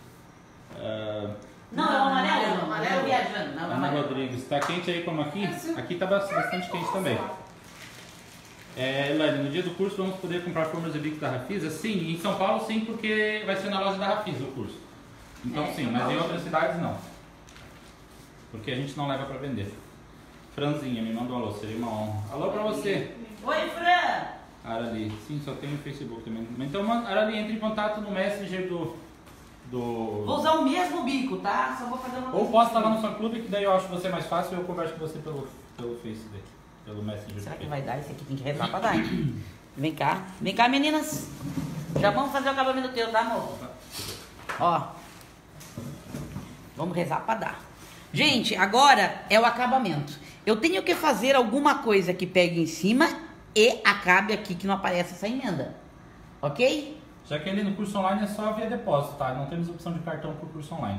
A: Não, é o amarelo.
D: Não,
A: Não,
D: amarelo.
A: eu viajando. Não, é o
C: Ana
A: amarelo.
C: Rodrigues, tá quente aí como aqui? Aqui tá bastante quente também. Elaine, no dia do curso vamos poder comprar formas de bico da Rafisa? Sim, em São Paulo sim, porque vai ser na loja da Rafisa o curso. Então sim, mas em outras cidades não. Porque a gente não leva pra vender. Franzinha me mandou um alô, seria uma honra. Alô pra você.
A: Oi, Fran.
C: Arali, sim, só tem no Facebook também. Então, Arali, entre em contato no Messenger do...
A: Vou usar o mesmo bico, tá? Só vou fazer uma
C: Ou posta lá no fã clube, que daí eu acho você mais fácil e eu converso com você pelo Face dele, pelo Messenger.
A: Será que vai dar? Esse aqui tem que rezar pra dar, hein? Vem cá, meninas. Já vamos fazer o acabamento teu, tá, amor? Ó. Vamos rezar pra dar. Gente, agora é o acabamento. Eu tenho que fazer alguma coisa que pegue em cima e acabe aqui, que não aparece essa emenda. Ok?
C: Já que ali no curso online é só via depósito, tá? Não temos opção de cartão pro curso online.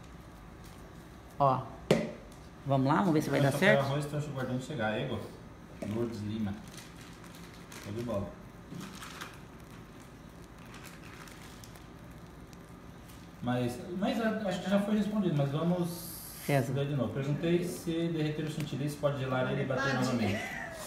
A: Ó. Vamos lá, vamos ver se vai dar certo.
C: Arroz, tô aguardando chegar. Aí, Ego. Lourdes Lima. Tô de bola. Mas acho que já foi respondido, mas vamos
A: César.
C: Daí de novo. Perguntei se derreter o chantilly, se pode gelar ele e bater novamente.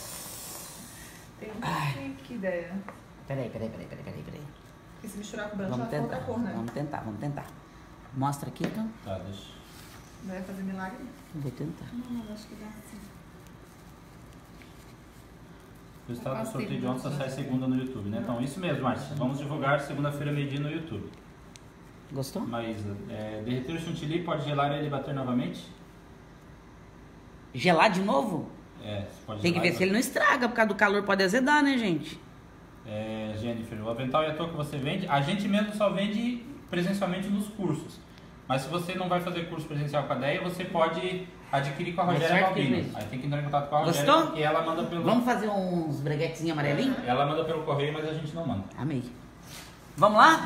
E: Tem que ideia.
A: Peraí.
E: E se misturar com o branco,
A: Vamos
E: ela fica
A: tentar,
E: outra cor, né?
A: vamos tentar. Mostra aqui, então.
C: Tá, deixa.
E: Não vai fazer milagre?
A: Eu vou tentar.
E: Não, acho que dá assim.
C: O resultado do sorteio de ontem só sai segunda no YouTube, né? Então, isso mesmo, Márcia. Vamos divulgar segunda-feira, meio-dia no YouTube.
A: Gostou?
C: Maísa, derreter o chantilly, pode gelar ele e bater novamente?
A: Gelar de novo?
C: Você pode
A: Tem que
C: gelar
A: ver
C: e
A: se ele não estraga, por causa do calor pode azedar, né, gente?
C: Jennifer, o avental e a touca você vende? A gente mesmo só vende presencialmente nos cursos. Mas se você não vai fazer curso presencial com a Deia, você pode adquirir com a
A: Mas
C: Rogéria
A: certo que
C: Balbino.
A: isso.
C: Aí tem que entrar em contato com a Rogéria.
A: Gostou?
C: Porque ela manda pelo...
A: Vamos fazer uns breguetezinhos amarelinhos?
C: Ela manda pelo correio, mas a gente não manda.
A: Amei. Vamos lá?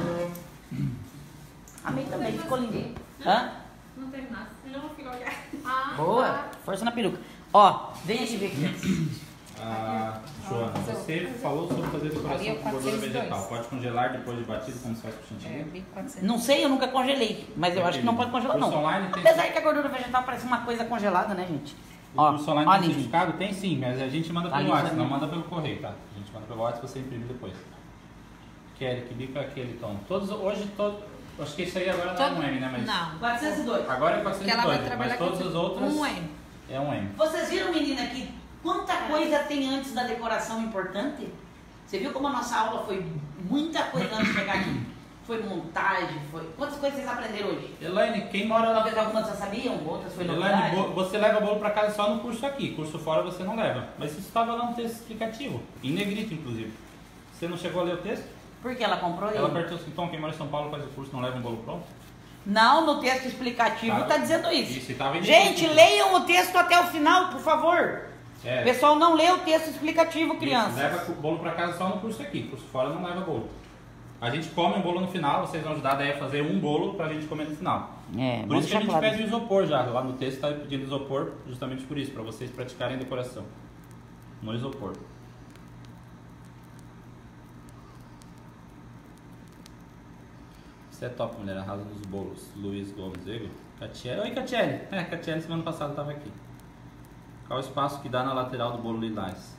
A: Amei também, ficou lindo. Hã?
B: Não terminasse.
E: Não, fica olhar.
A: Boa, força na peruca. Ó, vem aqui ver aqui.
C: Joana, você falou sobre fazer
B: Ali
C: decoração
B: é
C: com gordura
B: 402.
C: vegetal. Pode congelar depois de batido, como se faz com o chantilly?
B: Big 400.
A: Não sei, eu nunca congelei, mas eu acho que não pode congelar,
C: Curso
A: não.
C: online tem-
A: Apesar que a gordura vegetal parece uma coisa congelada, né, gente?
C: O
A: Ó,
C: curso online
A: ó,
C: tem
A: Lindinho.
C: certificado? Tem sim, mas a gente manda
A: Tá
C: pelo
A: ali,
C: WhatsApp,
A: né?
C: não manda pelo correio, tá? A gente manda pelo WhatsApp e você imprime depois. Kelly, que bico é aquele, Tom? Acho que isso aí agora não é um M, né? Mas
B: Não.
A: 402.
C: agora é
B: Porque ela vai
C: 402,
B: trabalhar
C: mas todas
B: com
C: as outras
B: um M.
C: é um M.
A: Vocês viram, menina, que quanta coisa tem antes da decoração importante? Você viu como a nossa aula foi muita coisa antes de chegar aqui? Foi montagem, foi... Quantas coisas vocês aprenderam hoje?
C: Elaine, quem mora lá...
A: Talvez algumas já sabiam, outras foi
C: Elaine,
A: novidade.
C: você leva bolo pra casa só no curso aqui, curso fora você não leva. Mas isso estava lá no texto explicativo, em negrito inclusive. Você não chegou a ler o texto?
A: Por que ela comprou ele?
C: Ela perguntou assim, Tom, quem mora em São Paulo faz o curso, não leva um bolo pronto?
A: Não, no texto explicativo
C: Tá.
A: tá dizendo isso.
C: Isso, e tava em
A: Gente,
C: negrito.
A: leiam o texto até o final, por favor.
C: É.
A: O pessoal não lê o texto explicativo, crianças.
C: Leva o bolo pra casa só no curso aqui, curso fora não leva bolo. A gente come um bolo no final, vocês vão ajudar daí a fazer um bolo pra gente comer no final. Por isso que a gente pede o isopor já, lá no texto tá pedindo isopor, justamente por isso, pra vocês praticarem decoração. No isopor. Isso é top, mulher, arrasa nos bolos. Luiz Gomes, ele? Catiele. Oi, Catiele. Catiele semana passada tava aqui. Qual o espaço que dá na lateral do bolo lilás?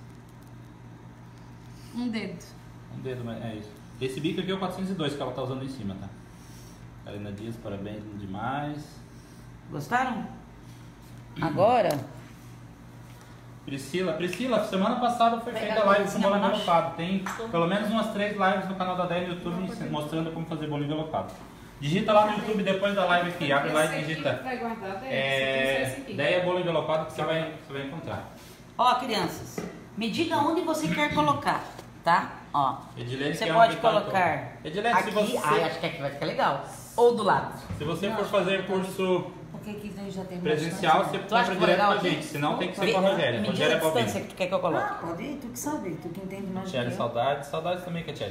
B: Um dedo.
C: Um dedo, mas é isso. Esse bico aqui é o 402 que ela tá usando em cima, tá? Karina Dias, parabéns, lindo demais.
A: Gostaram? Agora,
C: Priscila, semana passada foi feita a live com bolo envelopado. Tem pelo menos umas 3 lives no canal da Deia no YouTube mostrando como fazer bolo envelopado. Digita lá no YouTube depois da live aqui, abre lá e digita
B: Vai guardar, Deia.
C: Deia bolo envelopado que você vai encontrar.
A: ó, crianças, me diga onde você quer colocar, tá? Ó,
C: Edilene,
A: você
C: que é
A: pode
C: uma pitada
A: colocar
C: toda. Edilene,
A: aqui,
C: se você,
A: acho que aqui vai ficar legal, ou do lado.
C: se você for fazer curso
D: Porque aqui daí já tem
C: presencial,
D: bastante,
C: você
D: né?
A: Tu acha
C: compra
A: que
C: direto
A: legal
C: com a
A: aqui?
C: gente, senão tem que ser com a Rogéria.
A: Me diz
C: Rogéria
A: a distância
C: Balbino.
A: que tu quer que eu coloque.
D: Ah, pode ir, tu que sabe, tu que entende mais do que
C: Catiele,
D: eu.
C: saudades também, Catiele.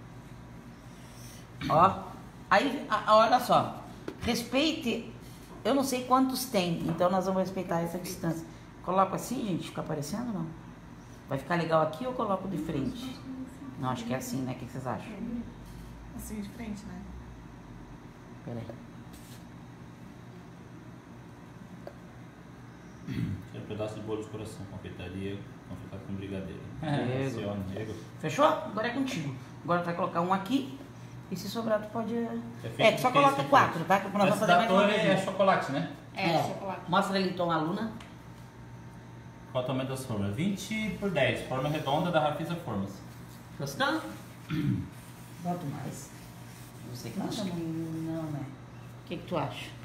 A: Ó, aí, olha só, respeite, eu não sei quantos tem, então nós vamos respeitar essa distância. Coloco assim, gente, fica aparecendo ou não? Vai ficar legal aqui ou eu coloco de frente? Não, acho que é assim, né? O que vocês acham?
E: Assim de frente, né?
A: Peraí.
C: Quero um pedaço de bolo de coração, confeitaria, confeitado com brigadeiro.
A: Diego.
C: Senhor, Diego.
A: Fechou? Agora é contigo. Agora tu vai colocar um aqui. E se sobrar, tu pode.
C: feito
A: Só
C: de
A: coloca
C: queijo,
A: 4, tá? Que nós vamos
C: Esse
A: fazer
C: da
A: mais uma
C: torre
A: vez.
C: é chocolate, né?
B: É, chocolate.
A: Mostra ali então a Luna.
C: Qual o tamanho das formas? 20 por 10, forma redonda da Rafisa Formas.
A: Gostou?
D: Boto mais.
A: Não sei o que
D: Não,
A: tu acha.
D: não, né?
A: O que tu acha?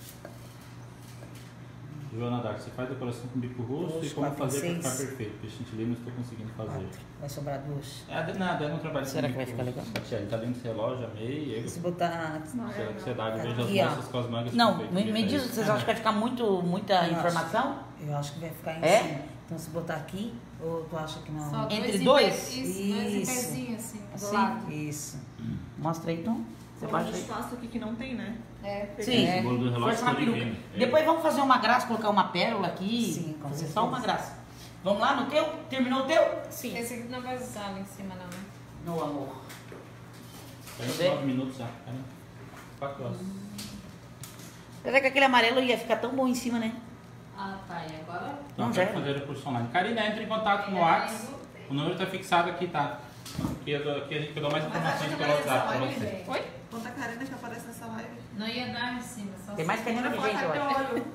C: Joana Dark, você faz decoração com bico russo
D: Dois,
C: e como
D: quatro,
C: fazer para
D: seis.
C: ficar perfeito? Porque chantilly não estou conseguindo fazer.
D: Vai sobrar duas.
C: Nada, eu não trabalho
A: Será
C: com
A: que vai
C: bico
A: ficar
C: russo.
A: legal?
C: Catiele, tá lindo esse relógio, amei. Eu,
D: Se botar...
C: será que você dá? Eu vejo as
D: Aqui, ó.
C: moças com as mangas.
A: Não,
C: com peito
A: me
C: diferente.
A: diz, vocês acham que vai ficar muita
D: Eu
A: informação?
D: Eu acho que vai ficar em
A: É?
D: cima. Então se botar aqui, ou tu acha que não?
B: Só
A: Entre
B: em
A: dois?
B: pé- Isso, dois em
D: Isso.
B: pezinho, assim, do
A: Assim?
B: lado.
D: Isso.
A: Mostra aí então. Você
E: Tem
A: baixa
E: um
A: aí.
E: espaço aqui que não tem, né?
B: É.
A: Sim.
C: Esse bolo do relógio
A: Força na
C: todo
A: peruca.
C: divino.
A: Depois vamos fazer uma graça, colocar uma pérola aqui.
D: Sim, com
A: fazer
D: certeza.
A: só uma graça. Vamos lá no teu? Terminou o teu?
E: Sim.
B: Esse aqui não vai usar ali em cima, não, né?
A: Meu amor.
C: Tem uns
A: Vê?
C: 9 minutos já, né? 4 horas.
A: Apesar que aquele amarelo ia ficar tão bom em cima, né?
B: Ah, tá. E agora?
A: Não,
C: Não,
A: já
C: já
A: era.
C: fazer o curso online. Karina, entre em contato no WhatsApp. O número tá fixado aqui, tá? Aqui a gente pegou mais informações pelo WhatsApp pra você.
B: Oi?
E: Conta a Karina que aparece nessa live.
B: Não ia dar em cima. Só
A: Tem mais
B: se-
A: Karina que gente, eu acho.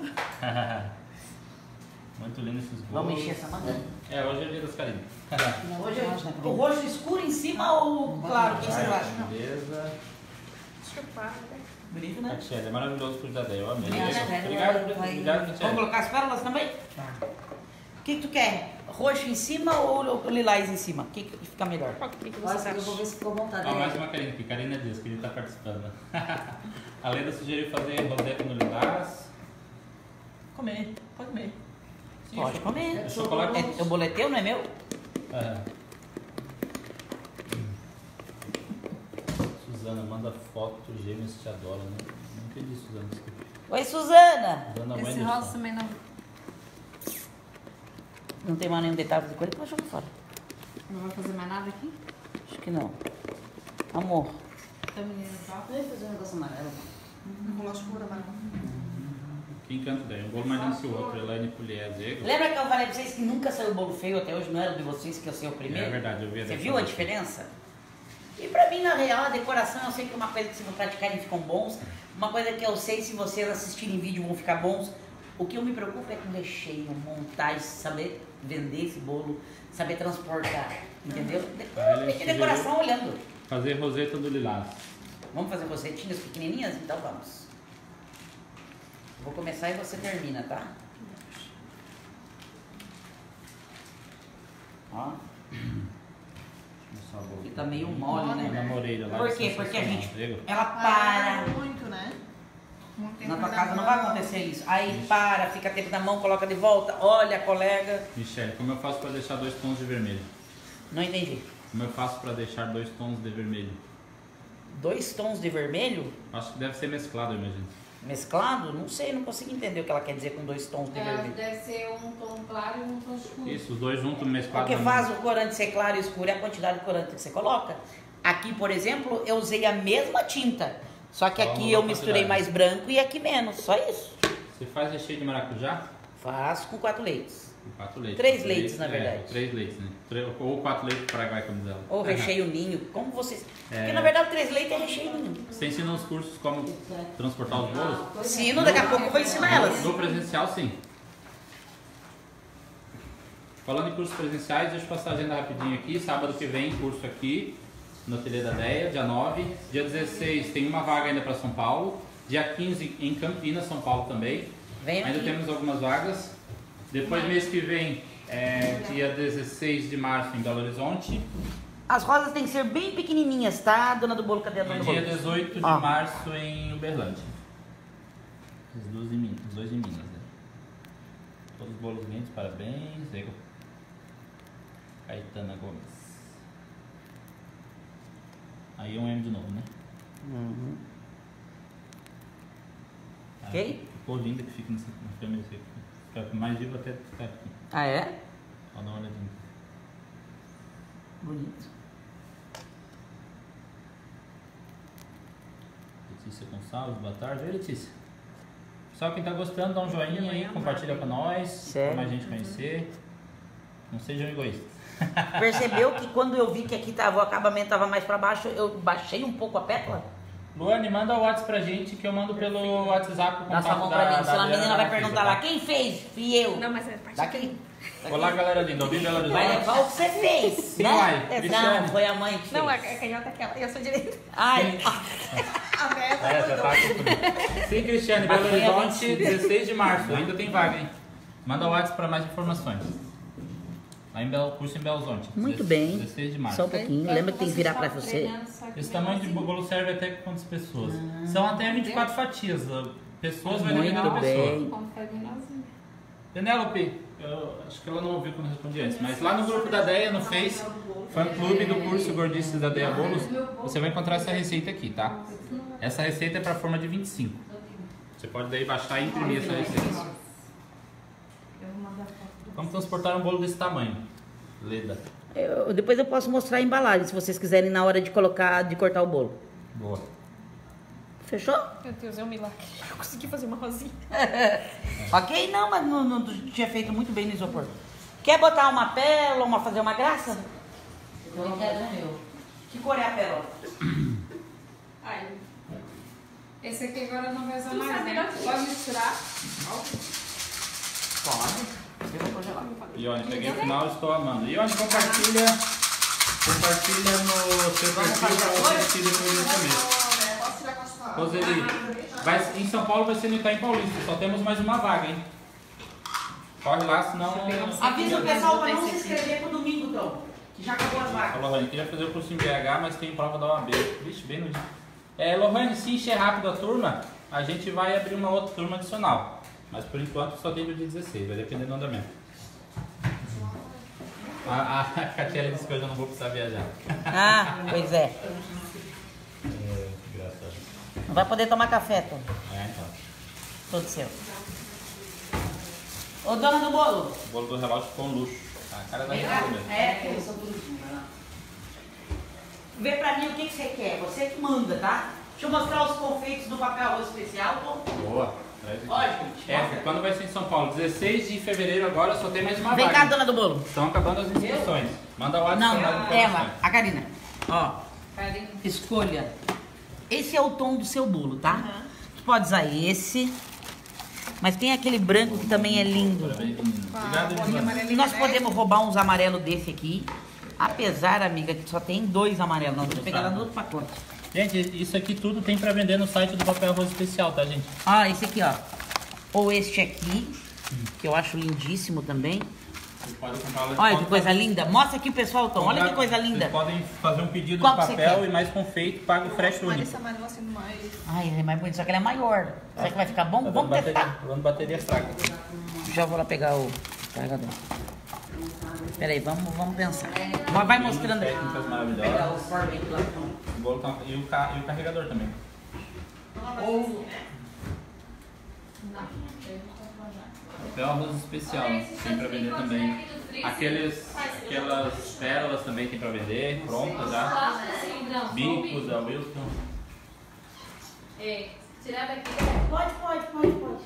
C: Muito lindo esses bolos.
A: Vamos encher essa manga?
C: É, hoje é o dia das Karina.
A: Hoje o roxo escuro em cima ou o claro? O que vocês acham?
C: Beleza.
A: Bonito, né?
C: Michelle, é maravilhoso pro Jadé, eu amei.
D: Obrigada,
C: Obrigado,
D: vai-
C: obrigado,
A: Vamos
C: Michelle.
A: colocar as pérolas também? O que tu quer? Roxo em cima ou lilás em cima? O que fica melhor?
D: Olha, eu vou ver se ficou montado.
C: Ó, mais uma Karina aqui. Karina Dias, que ele tá participando. A Leda sugeriu fazer roseta no lilás.
E: Comer, pode comer.
A: Pode comer.
C: É chocolate.
A: É, o boleteu, não é meu?
C: Aham. Suzana, manda foto, gêmeos te adoram, né? Não entendi, Suzana. Desculpa.
A: Oi, Suzana.
C: Suzana, mãe
B: Esse
C: do
B: rosa
C: sol.
B: também não.
A: Não tem mais nenhum detalhe de coisa pra jogar fora.
B: Não vai fazer mais nada aqui?
A: Acho que não. Amor.
B: Tá, menina, tá?
D: Eu ia fazer um negócio amarelo.
E: Bolacha pura, mano.
C: Que encanto daí. Um bolo mais lindo que o outro. Elaine Pugliese.
A: Lembra que eu falei pra vocês que nunca saiu bolo feio até hoje? Não era de vocês que eu sei o primeiro?
C: É verdade, eu vi
A: Você
C: essa
A: viu a
C: foto.
A: diferença? E pra mim, na real, a decoração eu sei que é uma coisa que se não praticarem ficam bons. Uma coisa que eu sei se vocês assistirem vídeo vão ficar bons. O que eu me preocupo é com recheio, montagem, saber vender esse bolo, saber transportar, entendeu?
C: ele
A: Tem decoração olhando.
C: Fazer roseta do lilás.
A: Vamos fazer rosetinhas pequenininhas? Então vamos. Vou começar e você termina, tá? Ó. Aqui tá meio mole, né?
C: Na Moreira lá.
A: Por quê? Porque a gente...
C: Diego.
A: Ela para...
E: Muito, né? Muito tempo
A: Na tua
E: na
A: casa não
E: mão.
A: vai acontecer isso. Aí para, fica tempo na mão, coloca de volta, olha, colega.
C: Michelle, como eu faço para deixar 2 tons de vermelho?
A: Não entendi.
C: Como eu faço para deixar 2 tons de vermelho?
A: 2 tons de vermelho
C: Acho que deve ser mesclado, eu imagino.
A: mesclado? Não sei, não consigo entender o que ela quer dizer com 2 tons de
B: É,
A: vermelho.
B: deve ser um tom claro e um tom escuro.
C: Isso, os dois juntos
A: O
C: mesclados.
A: que
C: na
A: faz
C: mão.
A: o corante ser claro e escuro é a quantidade de corante que você coloca. Aqui, por exemplo, eu usei a mesma tinta, só que
C: Qual
A: aqui
C: a
A: eu misturei
C: quantidade?
A: mais branco e aqui menos, só isso.
C: Você faz recheio de maracujá?
A: Faço com 4 leites.
C: Com 4 leites.
A: 3 leites, na verdade.
C: 3 leites, né? Ou 4 leites para Paraguai, como diz ela.
A: Ou recheio ninho, como vocês...
C: É.
A: Porque na verdade 3 leites é recheio ninho.
C: Você ensina nos cursos como transportar os bolos?
A: Ensino, daqui a pouco eu vou ensinar elas.
C: No presencial, sim. Falando em cursos presenciais, deixa eu passar a agenda rapidinho aqui. Sábado que vem, curso aqui no Ateliê da Deia, dia 9. Dia 16 tem uma vaga ainda para São Paulo. Dia 15 em Campinas, São Paulo também.
A: Venham
C: Ainda
A: aqui.
C: temos algumas vagas. Depois, mês que vem, dia 16 de março em Belo Horizonte.
A: As rosas têm que ser bem pequenininhas, tá, dona do bolo? Cadê a dona
C: E
A: do
C: dia
A: bolo?
C: 18 de
A: Ó.
C: março em Uberlândia. Os dois em Minas, né? Todos os bolos lindos, parabéns. Diego. Caetana Gomes. Aí é um M de novo, né?
A: Uhum.
C: Ah,
A: Ok.
C: Ficou linda que fica nessa câmera. Fica mais vivo até ficar aqui.
A: Ah, é?
C: Ó, dá uma olhadinha.
A: Bonito.
C: Letícia Gonçalves, boa tarde. Oi, Letícia. Pessoal, quem tá gostando, dá um joinha aí, compartilha com nós,
A: Certo.
C: pra mais gente conhecer. Não sejam egoístas.
A: Percebeu que quando eu vi que aqui tava, o acabamento tava mais pra baixo, eu baixei um pouco a pétala?
C: Luane, manda o WhatsApp pra gente que eu mando pelo WhatsApp o
A: Dá sua
C: contato
A: mão pra mim, senão a
C: Adriana
A: menina vai
C: Marquesa,
A: perguntar
C: tá?
A: lá, quem fez? Fui eu.
F: Não, mas é parte
A: Daqui.
C: Olá, galera linda. Ouvi Belo Horizonte?
A: Vai levar o que você fez,
C: Sim,
A: né?
C: vai. Cristiane.
A: Não, foi a mãe que fez.
F: Não, é canhota aquela. Eu sou direita.
A: Ai,
E: A meta
C: É, já tá aqui. Sim, Cristiane, Belo
A: Mas foi a
C: Horizonte,
A: vencida.
C: 16 de março. Ainda tem vaga, hein? Manda o WhatsApp pra mais informações. Lá em curso em Belo Horizonte.
A: muito bem.
C: 16 de março.
A: Só um pouquinho, lembra que tem que virar pra você.
C: Esse tamanho de bolo serve até com quantas pessoas? São até 24 fatias. Pessoas vai depender da
A: Muito
C: pessoa.
A: bem.
B: Como faz menorzinho.
C: Penélope, eu acho que ela não ouviu quando eu respondi antes, mas lá no grupo da Deia, no Face, fã clube do curso Gordices da Deia Bolos, você vai encontrar essa receita aqui, tá? Essa receita é para forma de 25. Você pode daí baixar e imprimir essa receita.
B: Eu vou mandar foto.
C: Vamos transportar um bolo desse tamanho. Leda.
A: Depois eu posso mostrar a embalagem, se vocês quiserem na hora de colocar, de cortar o bolo.
C: Boa.
A: Fechou?
F: Meu Deus, é um milagre. Eu consegui fazer uma rosinha.
A: Ok? Não, mas não tinha feito muito bem no isopor. Quer botar uma pérola, fazer uma graça?
D: Eu não quero o meu.
A: Que cor é a pérola?
B: Ai. Esse aqui agora não vai usar
F: Tu
B: mais,
F: sabe
B: né?
F: melhor que
B: Pode misturar.
A: Pode. Eu vou congelar.
C: Ione, peguei o final e estou amando. Ione, compartilha no seu perfil para você assistir depois do começo.
E: Posso tirar com as palavras?
C: Roseli, em São Paulo vai ser no Itaim Paulista, só temos mais uma vaga, hein? Corre lá, senão...
A: Avisa o pessoal para não se inscrever pro domingo, então. Que já acabou as vagas.
C: Lohane, queria fazer o curso em BH, mas tem prova da OAB. Vixe, bem no dia. Lohane, se encher rápido a turma, a gente vai abrir uma outra turma adicional. Mas por enquanto só tem do dia 16, vai depender do andamento. A Catiele disse que hoje eu não vou precisar viajar.
A: Ah, pois é.
C: Engraçado.
A: Não vai poder tomar café, Tom.
C: Então.
A: Todo seu. Ô, dona do bolo.
C: O bolo do relógio ficou um luxo. A cara da gente mesmo.
A: Eu sou tudo. Vê pra mim o que você quer. Você que manda, tá? Deixa eu mostrar os confeitos do papel arroz especial, Tom.
C: Boa. Traz aqui.
A: Olha, gente.
C: Quando vai ser em São Paulo? 16 de fevereiro agora, só tem mais uma
A: Vem
C: vaga.
A: cá, dona do bolo.
C: Estão acabando as inscrições. Manda o WhatsApp.
A: Não,
C: pra nós.
A: ela, a Karina. Ó,
B: Carinho.
A: escolha. Esse é o tom do seu bolo, tá? Você pode usar esse. Mas tem aquele branco que também é lindo.
C: Parabéns, menino. Obrigado, Elisandro.
A: Nós podemos roubar uns amarelos desse aqui. Apesar, amiga, que só tem 2 amarelos. Nós vamos pegar lá no outro pacote.
C: Gente, isso aqui tudo tem pra vender no site do Papel Arroz Especial, tá, gente?
A: Ó, esse aqui, ó. Ou este aqui, que eu acho lindíssimo também.
C: Vocês podem comprar lá.
A: Olha que coisa linda. Mostra aqui, pessoal, Tom. Olha que coisa linda.
C: Vocês podem fazer um pedido
A: Qual
C: de
A: que você
C: papel
A: quer?
C: e mais confeito, paga o frete
E: Mas
C: único.
E: esse amarelo assim mais...
A: Ai, ela é mais bonita, só que ela é maior. Será que vai ficar bom?
C: Tá
A: Vamos
C: dando
A: testar.
C: bateria fraca.
A: Já vou lá pegar o carregador. Peraí, vamos pensar. Vai mostrando aí.
C: Técnicas
A: Pegar
C: maravilhosas.
A: o Powerbank lá.
C: O bolo tá- e o carregador também. Papel Arroz Especial, tem pra vender também. Aquelas pérolas também tem pra vender, prontas já. Bicos da Wilson.
B: Tirar daqui.
A: Pode.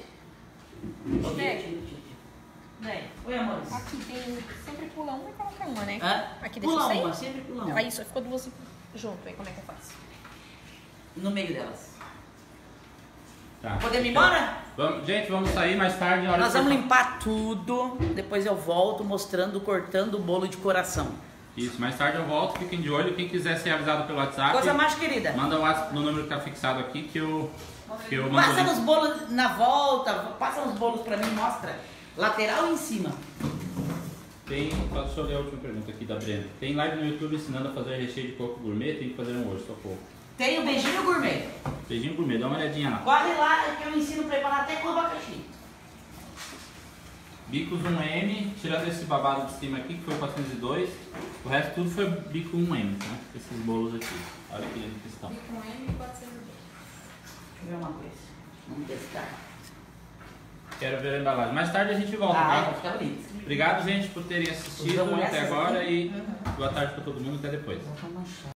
A: Oi, amores.
F: Aqui tem. Sempre pula uma e coloca uma, né?
A: Hã?
F: Aqui deixa
A: Pula
F: sem?
A: uma, sempre pula uma.
F: Aí só ficou 2 junto. Aí como é que eu faço?
A: No meio delas.
C: Tá.
A: Podemos ir embora?
C: Gente, vamos sair mais tarde. Na hora
A: Nós
C: de
A: vamos
C: cortar.
A: limpar tudo. Depois eu volto mostrando, cortando o bolo de coração.
C: Isso, mais tarde eu volto, fiquem de olho. Quem quiser ser avisado pelo WhatsApp,
A: Coisa mais querida.
C: manda o WhatsApp no número que tá fixado aqui que eu mando.
A: Passa
C: o link.
A: nos bolos na volta. Passa os bolos pra mim, mostra. Lateral e em cima.
C: Deixa eu ler a última pergunta aqui da Brenda. Tem live no YouTube ensinando a fazer recheio de coco gourmet? Tem que fazer um hoje, socorro.
A: Tem o beijinho gourmet.
C: Beijinho gourmet, dá uma olhadinha lá.
A: Corre lá que eu ensino a preparar até com abacaxi.
C: Bicos 1M, tirando esse babado de cima aqui, que foi 402. O resto tudo foi bico 1M, tá? Esses bolos aqui. Olha que lindo que estão.
B: Com M e 402.
A: Deixa eu ver uma coisa. Vamos testar.
C: Quero ver a embalagem. Mais tarde a gente volta,
A: Ah,
C: tá?
A: vai ficar bonito.
C: Obrigado, gente, por terem assistido
A: Usamos
C: até
A: essas
C: agora
A: aqui.
C: e boa tarde para todo mundo. Até depois.
A: Vou manchar.